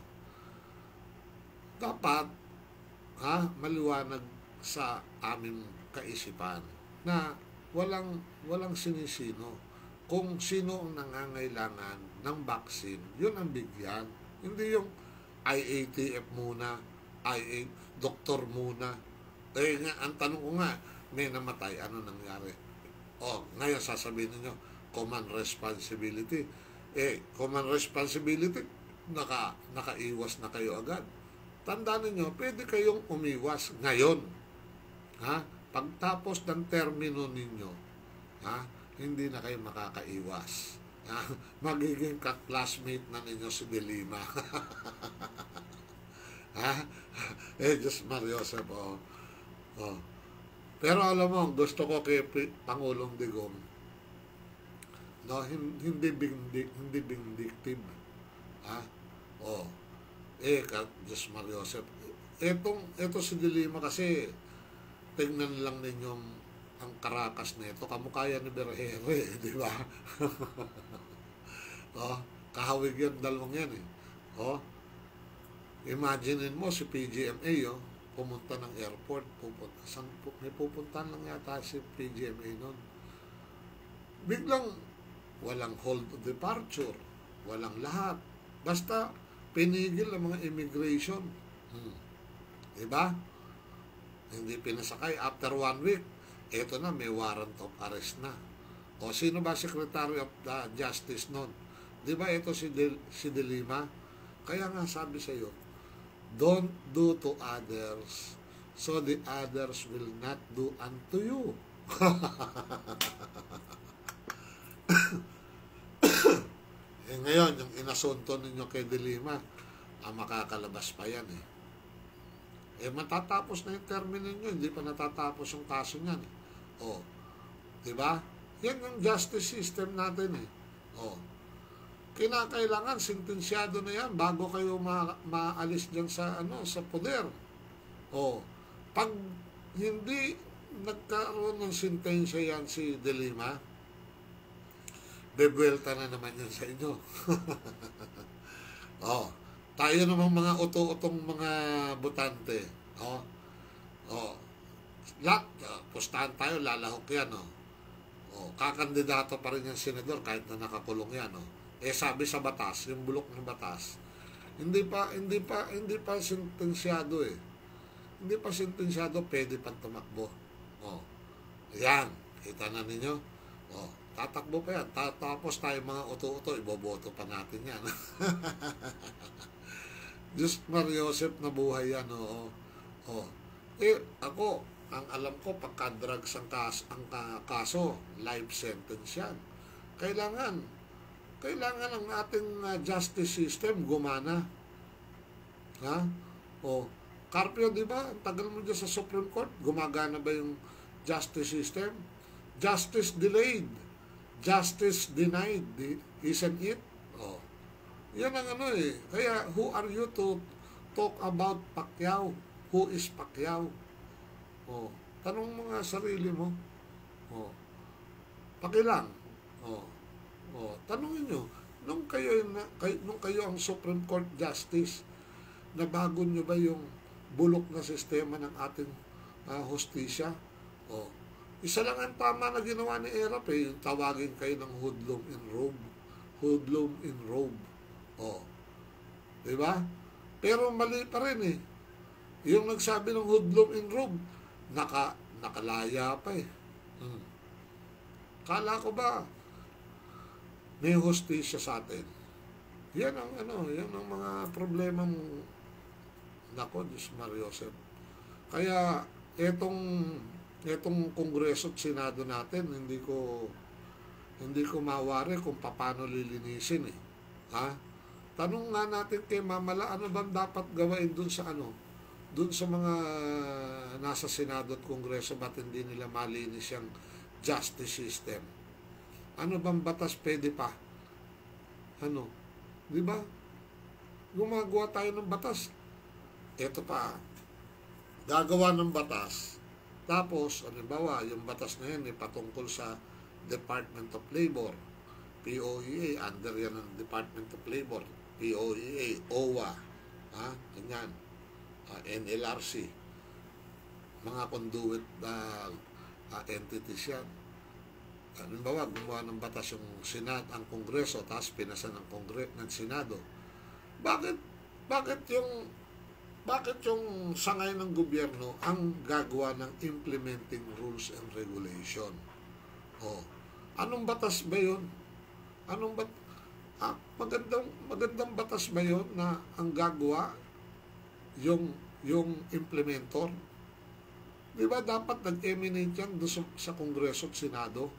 Dapat maliwanag sa aming kaisipan na walang sinisino. Kung sino ang nangangailangan ng vaccine, yun ang bigyan. Hindi yung IATF muna, doktor muna. Ang tanong ko nga, may namatay, ano nangyari? Ngayon sasabihin niyo, command responsibility. Command responsibility, nakaiwas na kayo agad. Tandaan niyo, pwede kayong umiwas ngayon. Pagtapos ng termino ninyo, hindi na kayo makakaiwas. Magiging ka-classmate na ninyo si Delima. Diyos Mariosep, Pero alam mo, gusto ko kay Pangulong Digong, hindi vindictive. Diyos Mariosep. Ito si Delima kasi, tignan lang ninyo ang karakas na ito. Kamukha yan ni Berhere, di ba? Kahawig yan, dalawang yan eh. Imaginein mo si PGMA, pumunta ng airport, may pupuntahan lang yata si PGMA nun. Biglang walang hold of departure, walang lahat. Basta pinigil ang mga immigration. Diba? Hindi pinasakay. After 1 week, eto na, may warrant of arrest na. Sino ba Secretary of Justice nun? Diba ito si Delima? Kaya nga sabi sa'yo, don't do to others so the others will not do unto you. Ngayon, yung inasunto ninyo kay Delima, makakalabas pa yan eh. matatapos na yung termino nyo, hindi pa natatapos yung kaso niyan. Di ba? Yan yung justice system natin kinakailangan sentensyado na yan bago kayo maalis diyan sa poder. Pag hindi nagkaroon ng sentensya yan si De Lima, bebuelta na naman yan sa inyo. Tayo namang mga uto-utong mga butante. Pustahan tayo, lalahok yan. Kakandidato pa rin yung senador kahit na nakakulong yan. Sabi sa batas, yung bulok ng batas, hindi pa sentensyado Hindi pa sentensyado, pwede pang tumakbo. Yan, kita na ninyo. Tatakbo pa yan. Tapos tayo mga uto-uto, iboboto pa natin yan. Diyos Mariosep na buhay yan. Ako, ang alam ko, pagka-drugs ang kaso, life sentence yan. Kailangan ang ating justice system gumana. Carpio, di ba? Ang tagal mo dyan sa Supreme Court, gumagana ba yung justice system? Justice delayed. Justice denied. Isn't it? Yan ang Kaya, who are you to talk about Pacquiao? Who is Pacquiao? Tanong mo nga sarili mo. Pakilang. Tanungin nyo, nung kayo ang Supreme Court Justice, nabago nyo ba yung bulok na sistema ng ating hustisya? Isa lang ang tama na ginawa ni Erap yung tawagin kayo ng hoodlum in robe. Hoodlum in robe. Diba? Pero mali pa rin Yung nagsabi ng hoodlum in robe, nakalaya pa Kala ko ba may hustisya sa atin? Yan ang yan ang mga problema mong nako, Diyos Mariosep. Kaya etong Kongreso at Senado natin, hindi ko mawari kung paano lilinisin Tanong nga natin kay Mamala, ano bang dapat gawain dun sa mga nasa Senado at Kongreso, ba't hindi nila malinis yung justice system? Ano bang batas pwede pa? Di ba? Gumagawa tayo ng batas. Ito pa, gagawa ng batas. Tapos, halimbawa, yung batas na yan patungkol sa Department of Labor, POEA, under yan ng Department of Labor, POEA, OWA, ganyan, NLRC, mga conduit entities yan. Halimbawa, gumawa ng batas yung ang Kongreso, tapos pinasa ng Senado. Bakit yung sangay ng gobyerno ang gagawa ng implementing rules and regulation? Anong batas ba yun? Magandang batas ba yun na ang gagawa yung implementor? Di ba dapat nag-emanate yan doon sa Kongreso at Senado?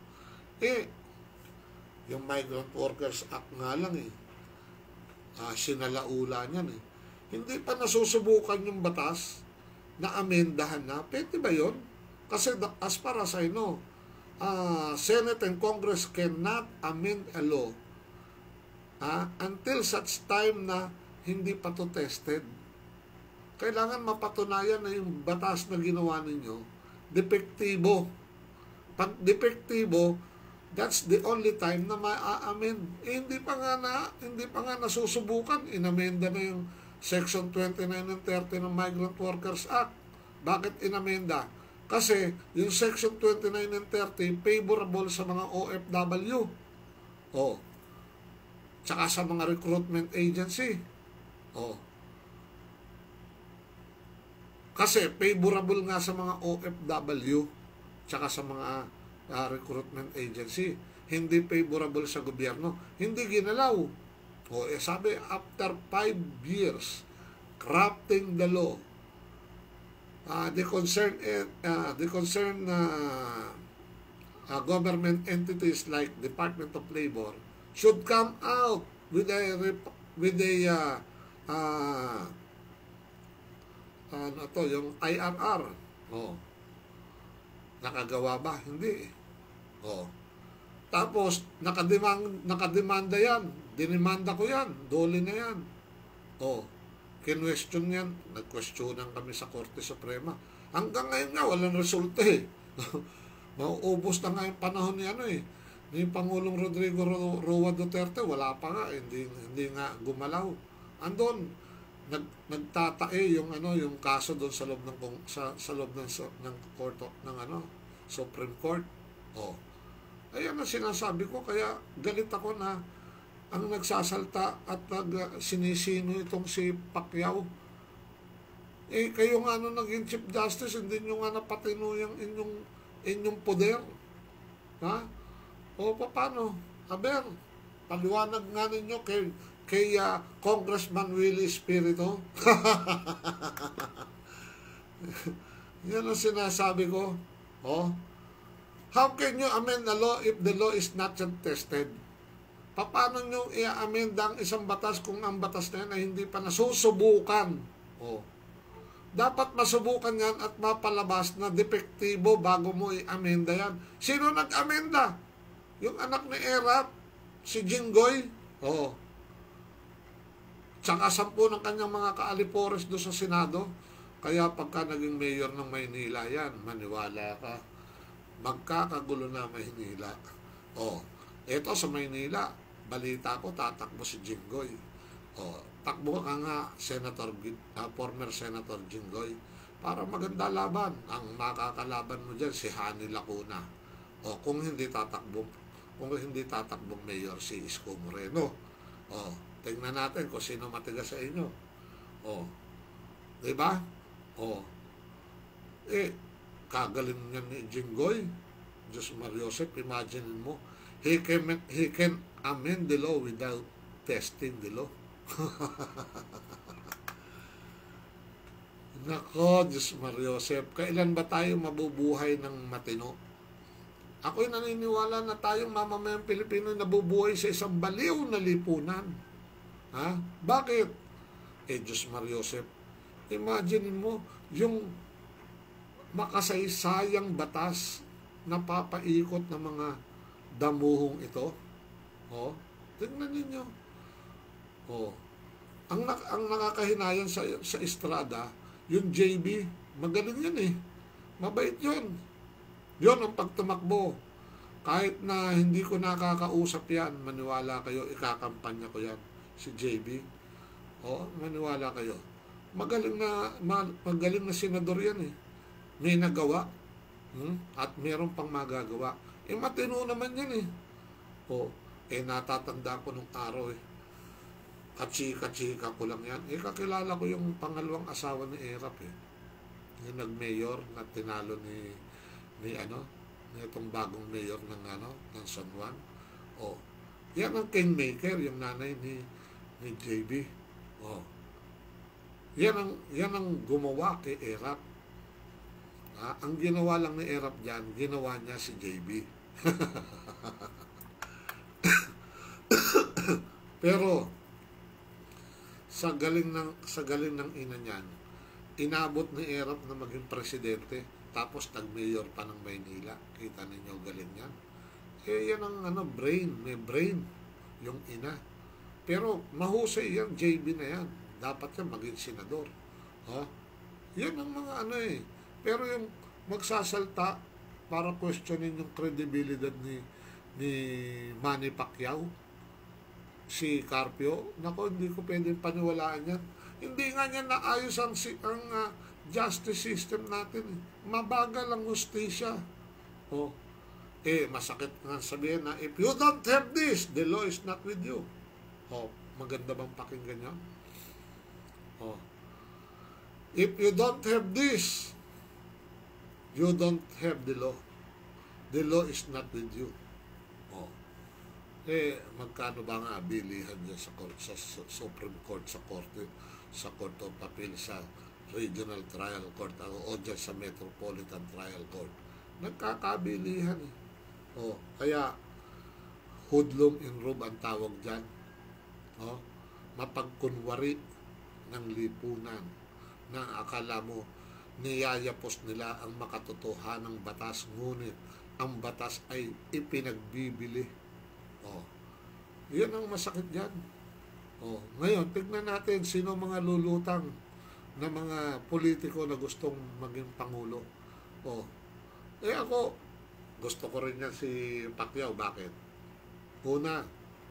Yung Migrant Workers Act nga lang sinalaula niyan Hindi pa nasusubukan yung batas na amendahan na. Pwede ba yun? Kasi as far as I know, Senate and Congress cannot amend a law until such time na hindi pa to tested. Kailangan mapatunayan na yung batas na ginawa ninyo depektibo. Pag depektibo, that's the only time na ma-amend. Hindi pa nga nasusubukan. Inamenda na yung Section 29 and 30 ng Migrant Workers Act. Bakit inamenda? Kasi yung Section 29 and 30 favorable sa mga OFW. Tsaka sa mga recruitment agency. Kasi favorable nga sa mga OFW tsaka sa mga recruitment agency. Hindi favorable sa gobyerno. Hindi ginalaw. Sabi, after 5 years crafting the law, the concerned government entities like Department of Labor should come out with a ano to, yung IRR. Oh. Nakagawa ba? Hindi. Oh. Tapos, nakademanda yan. Dinimanda ko yan. Dole na yan. Oh. Kinwestiyon yan. Nag-questionan kami sa Korte Suprema. Hanggang ngayon nga, walang resulta eh. Mauubos na nga yung panahon ni ano eh. Ni Pangulong Rodrigo Roa Duterte, wala pa nga. Hindi nga gumalaw. Andon, nagtatae yung ano, yung kaso doon sa loob ng ng court ng ano, Supreme Court. Oh. Ayan ang sinasabi ko, kaya galit ako na ang nagsasalta at sinisino itong si Pacquiao. Eh, kayo nga nung naging Chief Justice, hindi nyo nga napatino yung inyong poder. Ha? O, paano? Aber, paliwanag nga ninyo kay Congressman Willie Espiritu. Yan ang sinasabi ko. Oh. How can you amend the law if the law is not yet tested? Paano nyo i-amend ang isang batas kung ang batas na yan ay hindi pa nasusubukan? Oh. Dapat masubukan yan at mapalabas na depektibo bago mo i-amenda yan. Sino nag-amenda? Yung anak ni Erap, si Jinggoy. Oh. Tsaka 10 ng kanyang mga kaalipores doon sa Senado. Kaya pagka naging mayor ng Maynila yan, maniwala ka, magkakagulo na Maynila. Oh, eto sa Maynila, balita ko, tatakbo si Jinggoy. Oh, takbo ka nga, former Senator Jinggoy, para maganda laban. Ang makakalaban mo dyan, si Hani Lacuna. Oh, kung hindi tatakbong mayor, si Isko Moreno. Oh, tingnan natin kung sino matigas sa inyo. Oh, diba? Oh, kagaling niya ni Jinggoy. Diyos Mariosep, imagine mo, he can amend the law without testing the law. Nako, Diyos Mariosep, kailan ba tayo mabubuhay ng matino? Ako'y naniniwala na tayong mamamayang Pilipino nabubuhay sa isang baliw na lipunan. Ha? Bakit? Diyos Mariosep, imagine mo, yung makasaysayang batas na papaikot ng mga damuhong ito. Oh, tingnan ninyo. Oh, ang nakakahinayang sa estrada, yung JB, magaling yan eh. Mabait yun. Yun ang pagtumakbo. Kahit na hindi ko nakakausap yan, maniwala kayo, ikakampanya ko yan. Si JB. Oh, maniwala kayo. Magaling na senador yan eh. May nagawa. At meron pang magagawa. Matino naman yan eh. O, natatanda ko nung araw eh. Katsika ko lang yan. Kakilala ko yung pangalawang asawa ni Erap eh. Yung nag-mayor na tinalo ni itong bagong mayor ng San Juan. O, yan ang kingmaker, yung nanay ni JB. O, yan ang gumawa kay Erap. Ang ginawa lang ni Erap dyan, ginawa niya si JB. Pero sa galing ng ina niyan, inabot ni Erap na maging presidente, tapos nag-mayor pa ng Maynila. Kita ninyo galing yan. Yan ang brain, may brain yung ina. Pero mahusay yan, JB na yan. Dapat yan maging senador. Yan ang mga Pero yung magsasalta para questionin yung credibility ni Manny Pacquiao, si Carpio, nako, hindi ko pwedeng paniwalaan yan. Hindi nga niya naayos ang justice system natin. Mabagal ang hustisya. Masakit nga sabihin na, if you don't have this, the law is not with you. Maganda bang pakinggan yan? If you don't have this, you don't have the law. The law is not with you. Magkano ba nga bilihan dyan sa Supreme Court, sa Court of Appeal, sa Regional Trial Court, o dyan sa Metropolitan Trial Court. Nagkakabilihan eh. Kaya, hoodlum in robe ang tawag dyan. Mapagkunwari ng lipunan na akala mo niyayapos nila ang makatotohanang batas, ngunit ang batas ay ipinagbibili. Oh, yun ang masakit dyan. Oh, ngayon, tignan natin sino mga lulutang na mga politiko na gustong maging pangulo. Oh, ako, gusto ko rin yan si Pacquiao. Bakit? Una,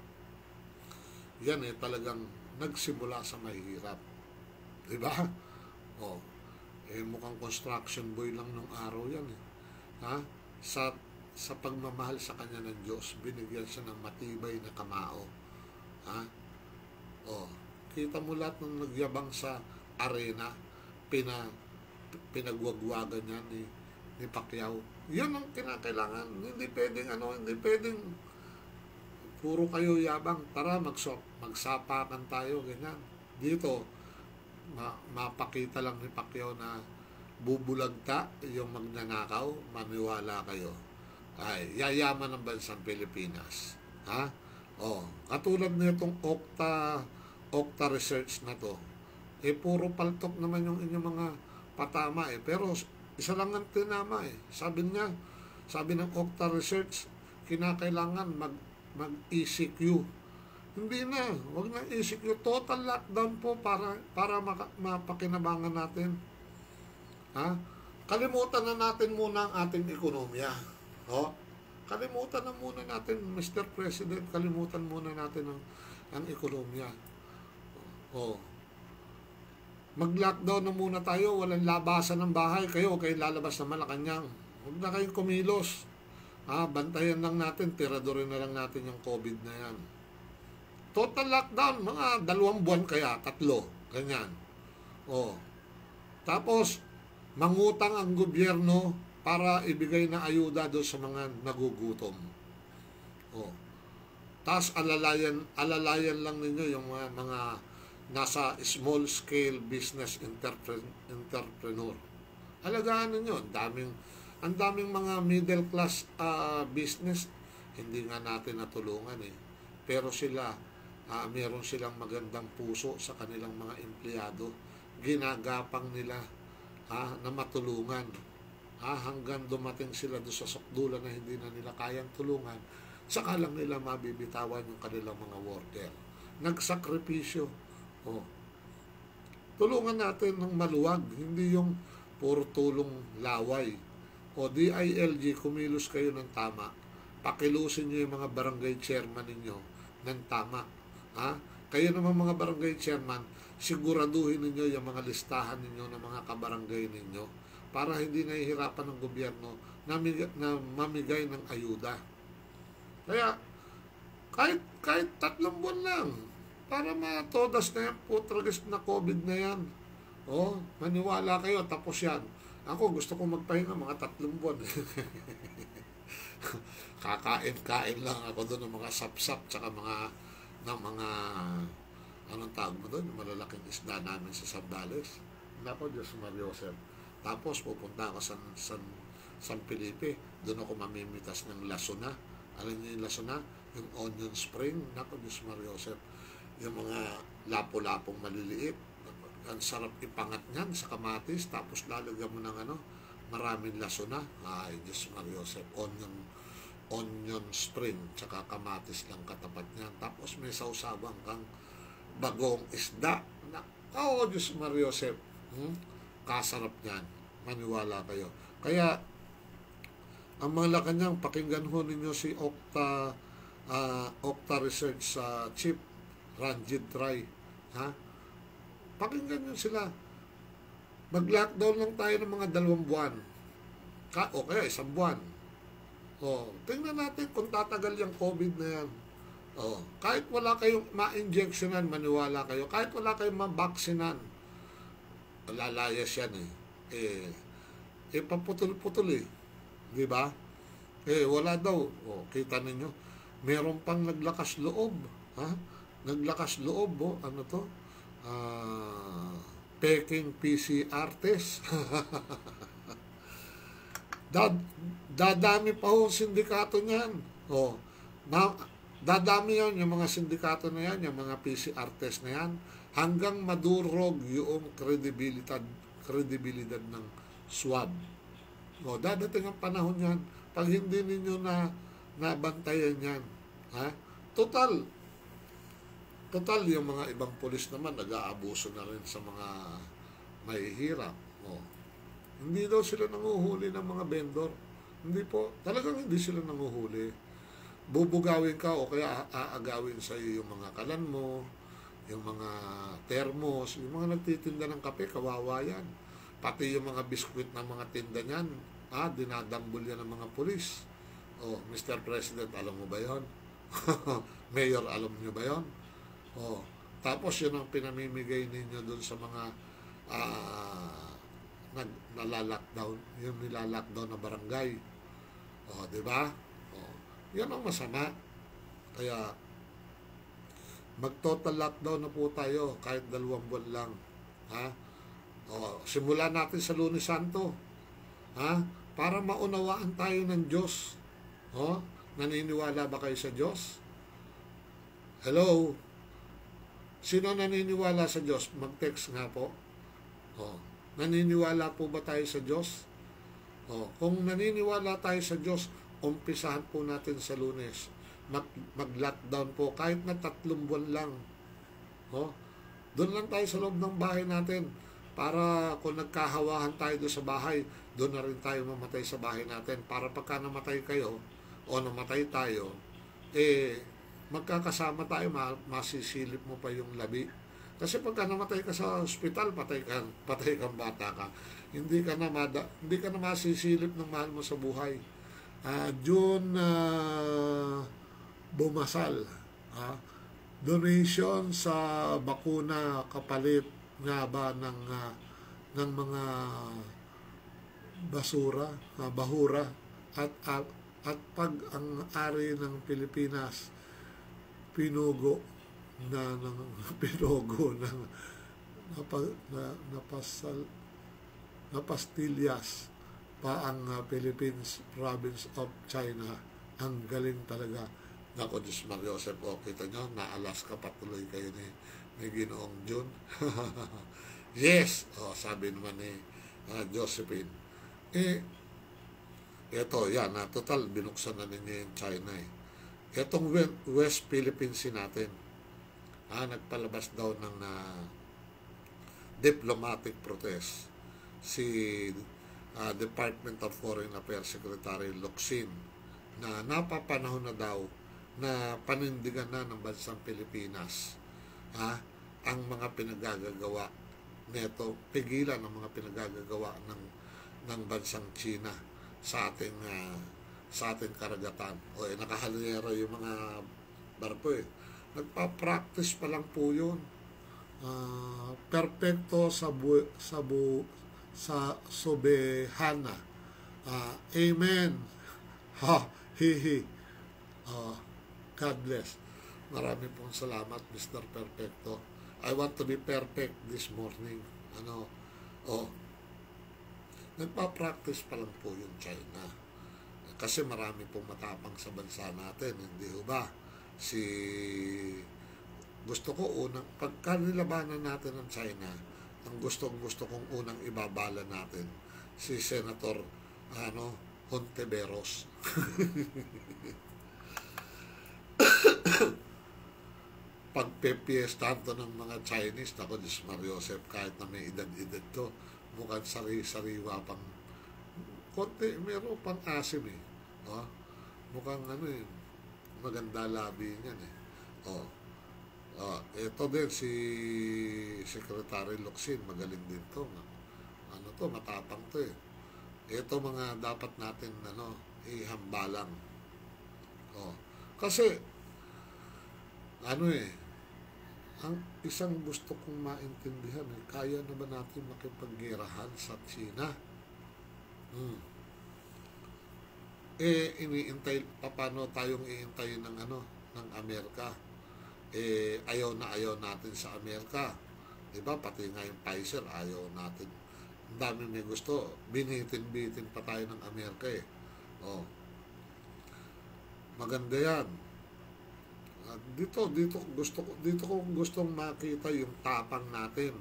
yan talagang nagsimula sa mahirap. Diba? Oh, mukhang construction boy lang nung araw yan. Ha? Sa pagmamahal sa kanya ng Diyos, binigyan siya ng matibay na kamao. Ha? Oh, kita mo lahat ng nagyabang sa arena, pinagwagwagan niya ni Pacquiao. Yun ang kinakailangan. Hindi pwedeng puro kayo yabang. Tara, magsapakan tayo, ganyan. Dito, mapakita lang ni Pacquiao na bubulagta yung magnanakaw, maniwala kayo. Ay, yayaman ng bansang Pilipinas. Ha? Oh, katulad nitong Okta research na to, puro paltok naman yung inyong mga patama pero isa lang ang tinama Sabi ng Okta research, kinakailangan mag-ECQ. Hindi na, wag na ECQ, total lockdown po para mapakinabangan natin. Ha? Kalimutan na natin muna ang ating ekonomiya. Kalimutan na muna natin, Mr. President, kalimutan muna natin ang ekonomiya. Mag-lockdown na muna tayo, walang labasan ng bahay, kayo lalabas na Malacanang. Huwag na kayong kumilos. Bantayan lang natin, tiradorin na lang natin yung COVID na yan. Total lockdown, mga 2 buwan kaya, 3, ganyan. Tapos, mangutang ang gobyerno para ibigay na ayuda doon sa mga nagugutom. Tapos alalayan lang ninyo yung mga nasa small scale business entrepreneur. Alagaan ninyo, ang daming mga middle class business, hindi nga natin natulungan Pero sila, meron silang magandang puso sa kanilang mga empleyado. Ginagapang nila na matulungan. Hanggang dumating sila doon sa sukdulan na hindi na nila kayang tulungan, saka lang nila mabibitawan yung kanilang mga worker. Nagsakripisyo. Tulungan natin ng maluwag, hindi yung puro tulong laway. DILG, kumilos kayo ng tama. Pakilusin nyo yung mga barangay chairman ninyo ng tama. Kayo naman mga barangay chairman, siguraduhin ninyo yung mga listahan ninyo ng mga kabarangay ninyo para hindi nahihirapan ng gobyerno na mamigay ng ayuda. Kaya, kahit 3 buwan lang, para matodas na yan, putragis na COVID na yan. Maniwala kayo, tapos yan. Ako, gusto ko magpahinga mga 3 buwan. Kakain-kain lang ako doon ng mga sapsap, tsaka mga anong tawag mo doon, malalaking isda namin sa Sambales. Nako, Diyos Mariosep. Tapos pupunta ako sa San Felipe, doon ako mamimitas ng lasuna. Alam niyo yung lasuna? Yung onion spring. Nako, Diyos Mariosep. Yung mga lapo-lapong maliliit. Ang sarap ipangat niyan sa kamatis, tapos lalagyan mo ng maraming lasuna. Ay, Diyos Mariosep. Onion spring, tsaka kamatis lang katapat niyan. Tapos may sausawang kang bagong isda. Diyos Mariosep. Kasarap niyan. Maniwala kayo. Kaya, ang mga Malacanang, pakinggan ho ninyo si Okta Research sa Chief Ranjit Rai. Pakinggan nyo sila. Mag-lockdown lang tayo ng mga 2 buwan. O kaya 1 buwan. Tingnan natin kung tatagal yung COVID na yan. Kahit wala kayong ma-injectionan, maniwala kayo. Kahit wala kayong ma-vaksinan, lalayas yan paputol-putol di ba? Wala daw. Kita ninyo, meron pang naglakas loob. Naglakas loob. Ano to? Peking PCR test. Dadami pa sindikato niyan. Dadami yan, yung mga sindikato na yan, yung mga PCR test na yan. hanggang madurog yung kredibilidad ng swab. O, dadating ang panahon yan, pag hindi ninyo nabantayan yan, ha? Total yung mga ibang pulis naman nag-aabuso na rin sa mga mahihirap. O, hindi daw sila nanguhuli ng mga vendor. Hindi po, talagang hindi sila nanguhuli. Bubugawin ka o kaya aagawin sa iyo yung mga kalan mo, yung mga termos, yung mga nagtitinda ng kape, kawawa yan. Pati yung mga biskwit ng mga tinda niyan, dinadambol yan ng mga pulis. Oh, Mr. President, alam mo ba yon? Mayor, alam niyo ba yon? Oh, tapos yun ang pinamimigay ninyo dun sa mga nalalockdown, yung nilalockdown na barangay. Oh, di ba? Oh, yan ang masama. Kaya mag-total lockdown na po tayo kahit 2 buwan lang. Ha? O, simulan natin sa Lunes Santo. Ha? Para maunawaan tayo ng Diyos. O, naniniwala ba kayo sa Diyos? Hello? Sino naniniwala sa Diyos? Mag-text nga po. O, naniniwala po ba tayo sa Diyos? O, kung naniniwala tayo sa Diyos, umpisahan po natin sa Lunes. Mag-lockdown po kahit na 3 buwan lang. Oh, doon lang tayo sa loob ng bahay natin para kung nagkahawahan tayo doon sa bahay, doon na rin tayo mamatay sa bahay natin para pagka namatay kayo o namatay tayo, magkakasama tayo, masisilip mo pa yung labi. Kasi pagka namatay ka sa ospital, patay kang bata ka. Hindi ka na masisilip ng mahal mo sa buhay. June bumasal, donation sa bakuna kapalit nga ba ng mga basura, bahura at pag ang ari ng Pilipinas pinugo na napastilyas pa ang Philippines province of China. Ang galing talaga. Nako, Diyos Mario Joseph, kita nyo, na-Alaska patuloy kayo ni Ginoong June. Yes! Sabi naman ni Josephine. Ito, yan, total, binuksan na ninyo yung China. Itong West Philippines natin, nagpalabas daw ng diplomatic protest si Department of Foreign Affairs Secretary Locsin na napapanahon na daw na panindigan na ng bansang Pilipinas ang mga pinagagagawa neto, pigilan ang mga pinagagagawa ng bansang China sa ating karagatan. Nakahalera yung mga barko nagpa-practice pa lang po yun. Perpekto sa sobehana. Amen. God bless. Marami pong salamat, Mr. Perfecto. I want to be perfect this morning. Nagpa-practice pa lang po yung China. Kasi marami pong matapang sa bansa natin, hindi ba? Gusto ko pagka nilabanan natin ng China, ang gusto kong unang ibabala natin, si Senator, Hontiveros. Pagpepiestahan to ng mga Chinese, nako, Diyos Mario Joseph, kahit na may edad-edad to, mukhang sariwa pang konti, meron pang asim mukhang maganda labi niyan ito din si Secretary Locsin, magaling din to, matapang to ito mga dapat natin ihambalang kasi ang isang gusto kong maintindihan kaya na ba natin makipaggerahan sa China? Iniintay, paano tayong iintayin ng Amerika? Ayaw natin sa Amerika. Diba? Pati nga yung Pfizer, ayaw natin. Ang dami may gusto. Binitin pa tayo ng Amerika Maganda yan. Dito ko gustong makita yung tapang natin.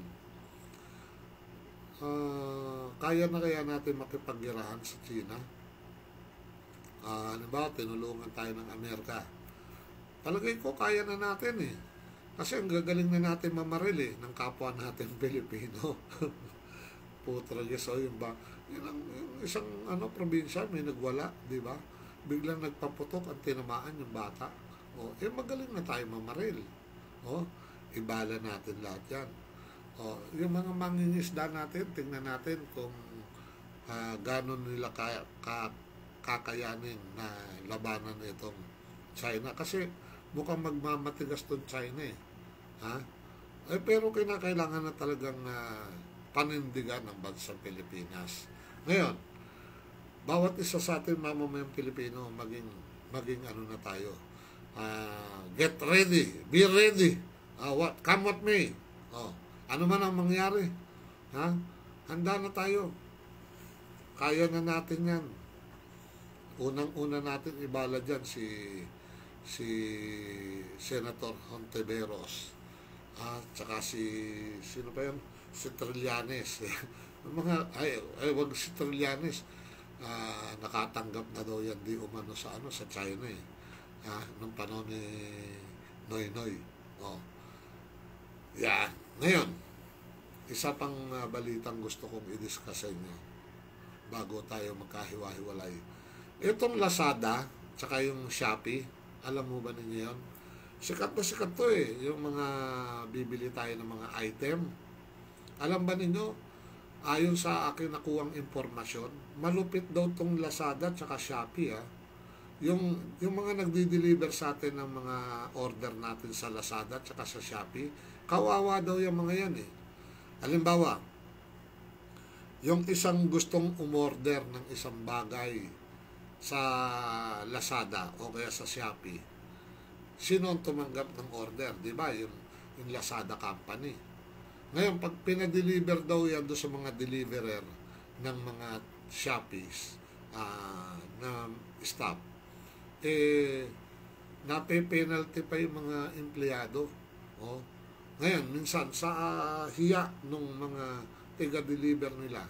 Kaya na kaya natin makipaggirahan sa China? Halimbawa, tinulungan tayo ng Amerika. Palagay ko kaya na natin eh. Kasi ang gagaling na natin mamaril eh, ng kapwa natin Pilipino. Putra yes, yung isang probinsya may nagwala, di ba? Biglang nagpaputok ang tinamaan yung bata. Magaling na tayo mamaril. Ibala natin lahat yan. Yung mga mangingisda natin, tingnan natin kung gano'n nila kakayanin na labanan itong China. Kasi mukhang magmamatigas tong China eh. Pero kinakailangan na talagang panindigan ng bansang Pilipinas. Ngayon, bawat isa sa atin mamamayang Pilipino, maging ano na tayo. Get ready, be ready. Come what may. Ano man ang mangyari, handa na tayo. Kaya na natin yan. Unang-una natin ibala dyan si Senator Hontiveros. Tsaka sino pa yun? Si Trillanes. Wag si Trillanes. Nakatanggap na daw yan di umano sa China eh. Nung panahon ni Noy. Yan. Ngayon, isa pang balitang gusto kong i-discuss sa inyo bago tayo magkahiwa-hiwalay. Itong Lazada, tsaka yung Shopee, alam mo ba ninyo yun? Sikat na sikat to eh, yung mga bibili tayo ng mga item. Alam ba ninyo, ayon sa akin nakuhang impormasyon, malupit daw tong Lazada tsaka Shopee Yung mga nagdi-deliver sa atin ng mga order natin sa Lazada tsaka sa Shopee, kawawa daw yung mga yan eh. Halimbawa, yung isang gustong umorder ng isang bagay sa Lazada o kaya sa Shopee, sino ang tumanggap ng order? Diba? Yung Lazada company. Ngayon, pag pinadeliver daw yan doon sa mga deliverer ng mga Shopees na staff, nape-penalty pa yung mga empleyado. Ngayon, minsan, sa hiya nung mga tiga-deliver nila,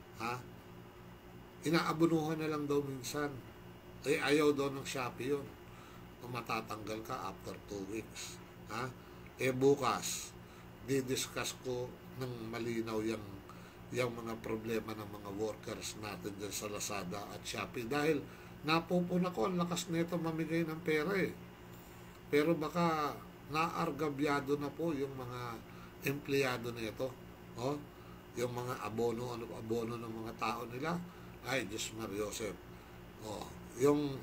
inaabunuhan na lang daw minsan. Ayaw daw ng Shopee yun. Matatanggal ka after 2 weeks. Bukas, didiscuss ko ng malinaw yung mga problema ng mga workers natin dyan sa Lazada at Shopee. Dahil napupuna ko, ang lakas nito mamigay ng pera eh. Pero baka naargabyado na po yung mga empleyado nito. Yung mga abono ng mga tao nila. Ay, Diyos Mariosep. Yung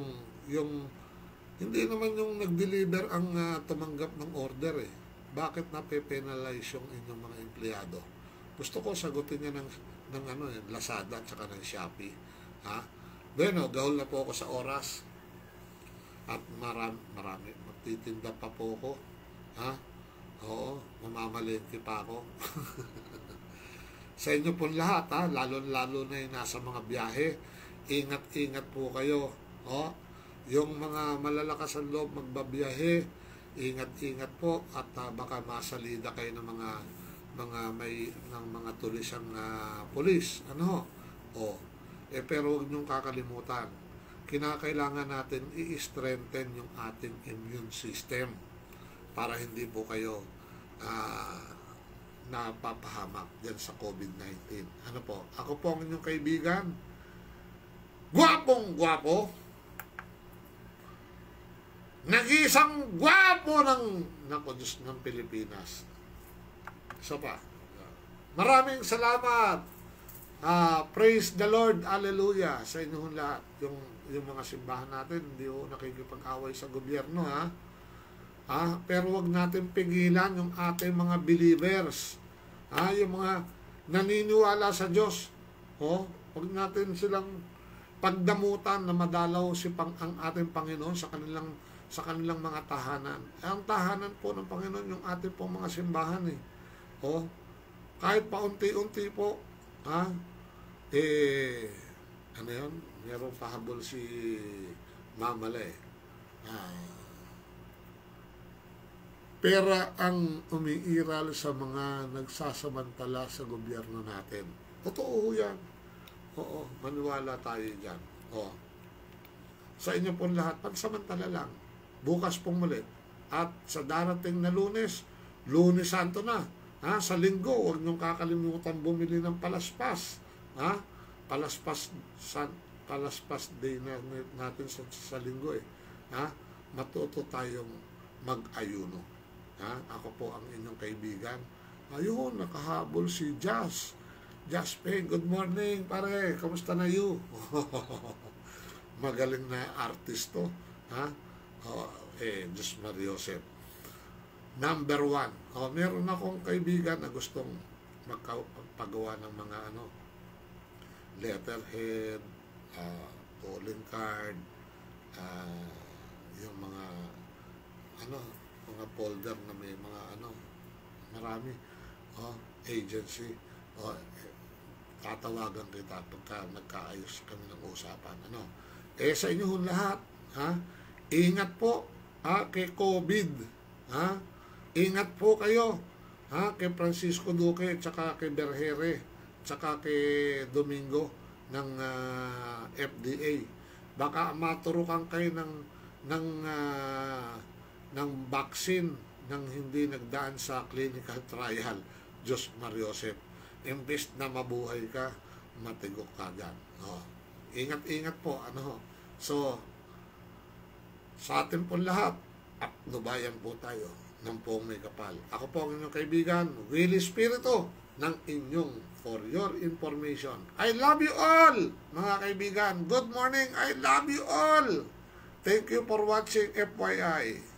hindi naman yung nag-deliver ang tumanggap ng order eh. Bakit nape-penalize yung inyong mga empleyado? Gusto ko sagutin niya ng Lazada at saka ng Shopee. Bueno, gahol na po ako sa oras. At marami. Magtitinda pa po ako. Oo, mamamalengke pa ako. Sa inyo po lahat, lalo-lalo na yung nasa mga biyahe, ingat-ingat po kayo. Yung mga malalakas ang loob magbabiyahe, ingat-ingat po at baka masalida kayo ng mga tulisang pulis. Pero huwag niyong kakalimutan, kinakailangan natin i-strengthen yung ating immune system para hindi po kayo napapahamak dyan sa COVID-19. Ako po ang inyong kaibigan, gwapong-gwapo, nag-iisang gwapo ng Pilipinas. Isa pa. Maraming salamat. Praise the Lord. Hallelujah. Sa inyong lahat. Yung mga simbahan natin, hindi nakikipag-away sa gobyerno, pero wag natin pigilan yung ating mga believers. Yung mga naniniwala sa Diyos. Wag natin silang pagdamutan na madalaw ang ating Panginoon sa kanilang mga tahanan. Ang tahanan po ng Panginoon yung ating pong mga simbahan eh. Kahit paunti-unti po, merong pahabol si Mamala eh. pera ang umiiral sa mga nagsasamantala sa gobyerno natin. Totoo yan. Oo, maniwala tayo dyan. Oo. Sa inyo pong lahat, pansamantala lang. Bukas pong muli. At sa darating na Lunes, Lunes Santo na. Ha? Sa linggo, huwag niyong kakalimutan bumili ng palaspas. Ha? Palaspas day na natin sa linggo eh. Ha? Matuto tayong mag-ayuno. Ha? Ako po ang inyong kaibigan. Ayun, nakahabol si Jazz. Jazz Peng, good morning pare. Kamusta na you? Magaling na artist to. Ha? Diyos Mariosep. Number 1. Meron akong kaibigan na gustong magpagawa ng mga letterhead, calling card, yung mga mga folder na may mga marami agency. Tatawagan kita pagka nagkaayos kami ng usapan. Sa inyo lahat, ingat po kay COVID. Ingat po kayo kay Francisco Duque, tsaka kay Berhere, tsaka kay Domingo ng FDA. Baka maturukan kayo ng vaccine nang hindi nagdaan sa clinical trial. Diyos Mariosep. Imbes na mabuhay ka, matigok ka dyan. Ingat-ingat po. So, sa atin po lahat, aknubayan po tayo ng pong may kapal. Ako po ang inyong kaibigan, Willie Espiritu, ng inyong For Your Information. I love you all, mga kaibigan. Good morning. I love you all. Thank you for watching FYI.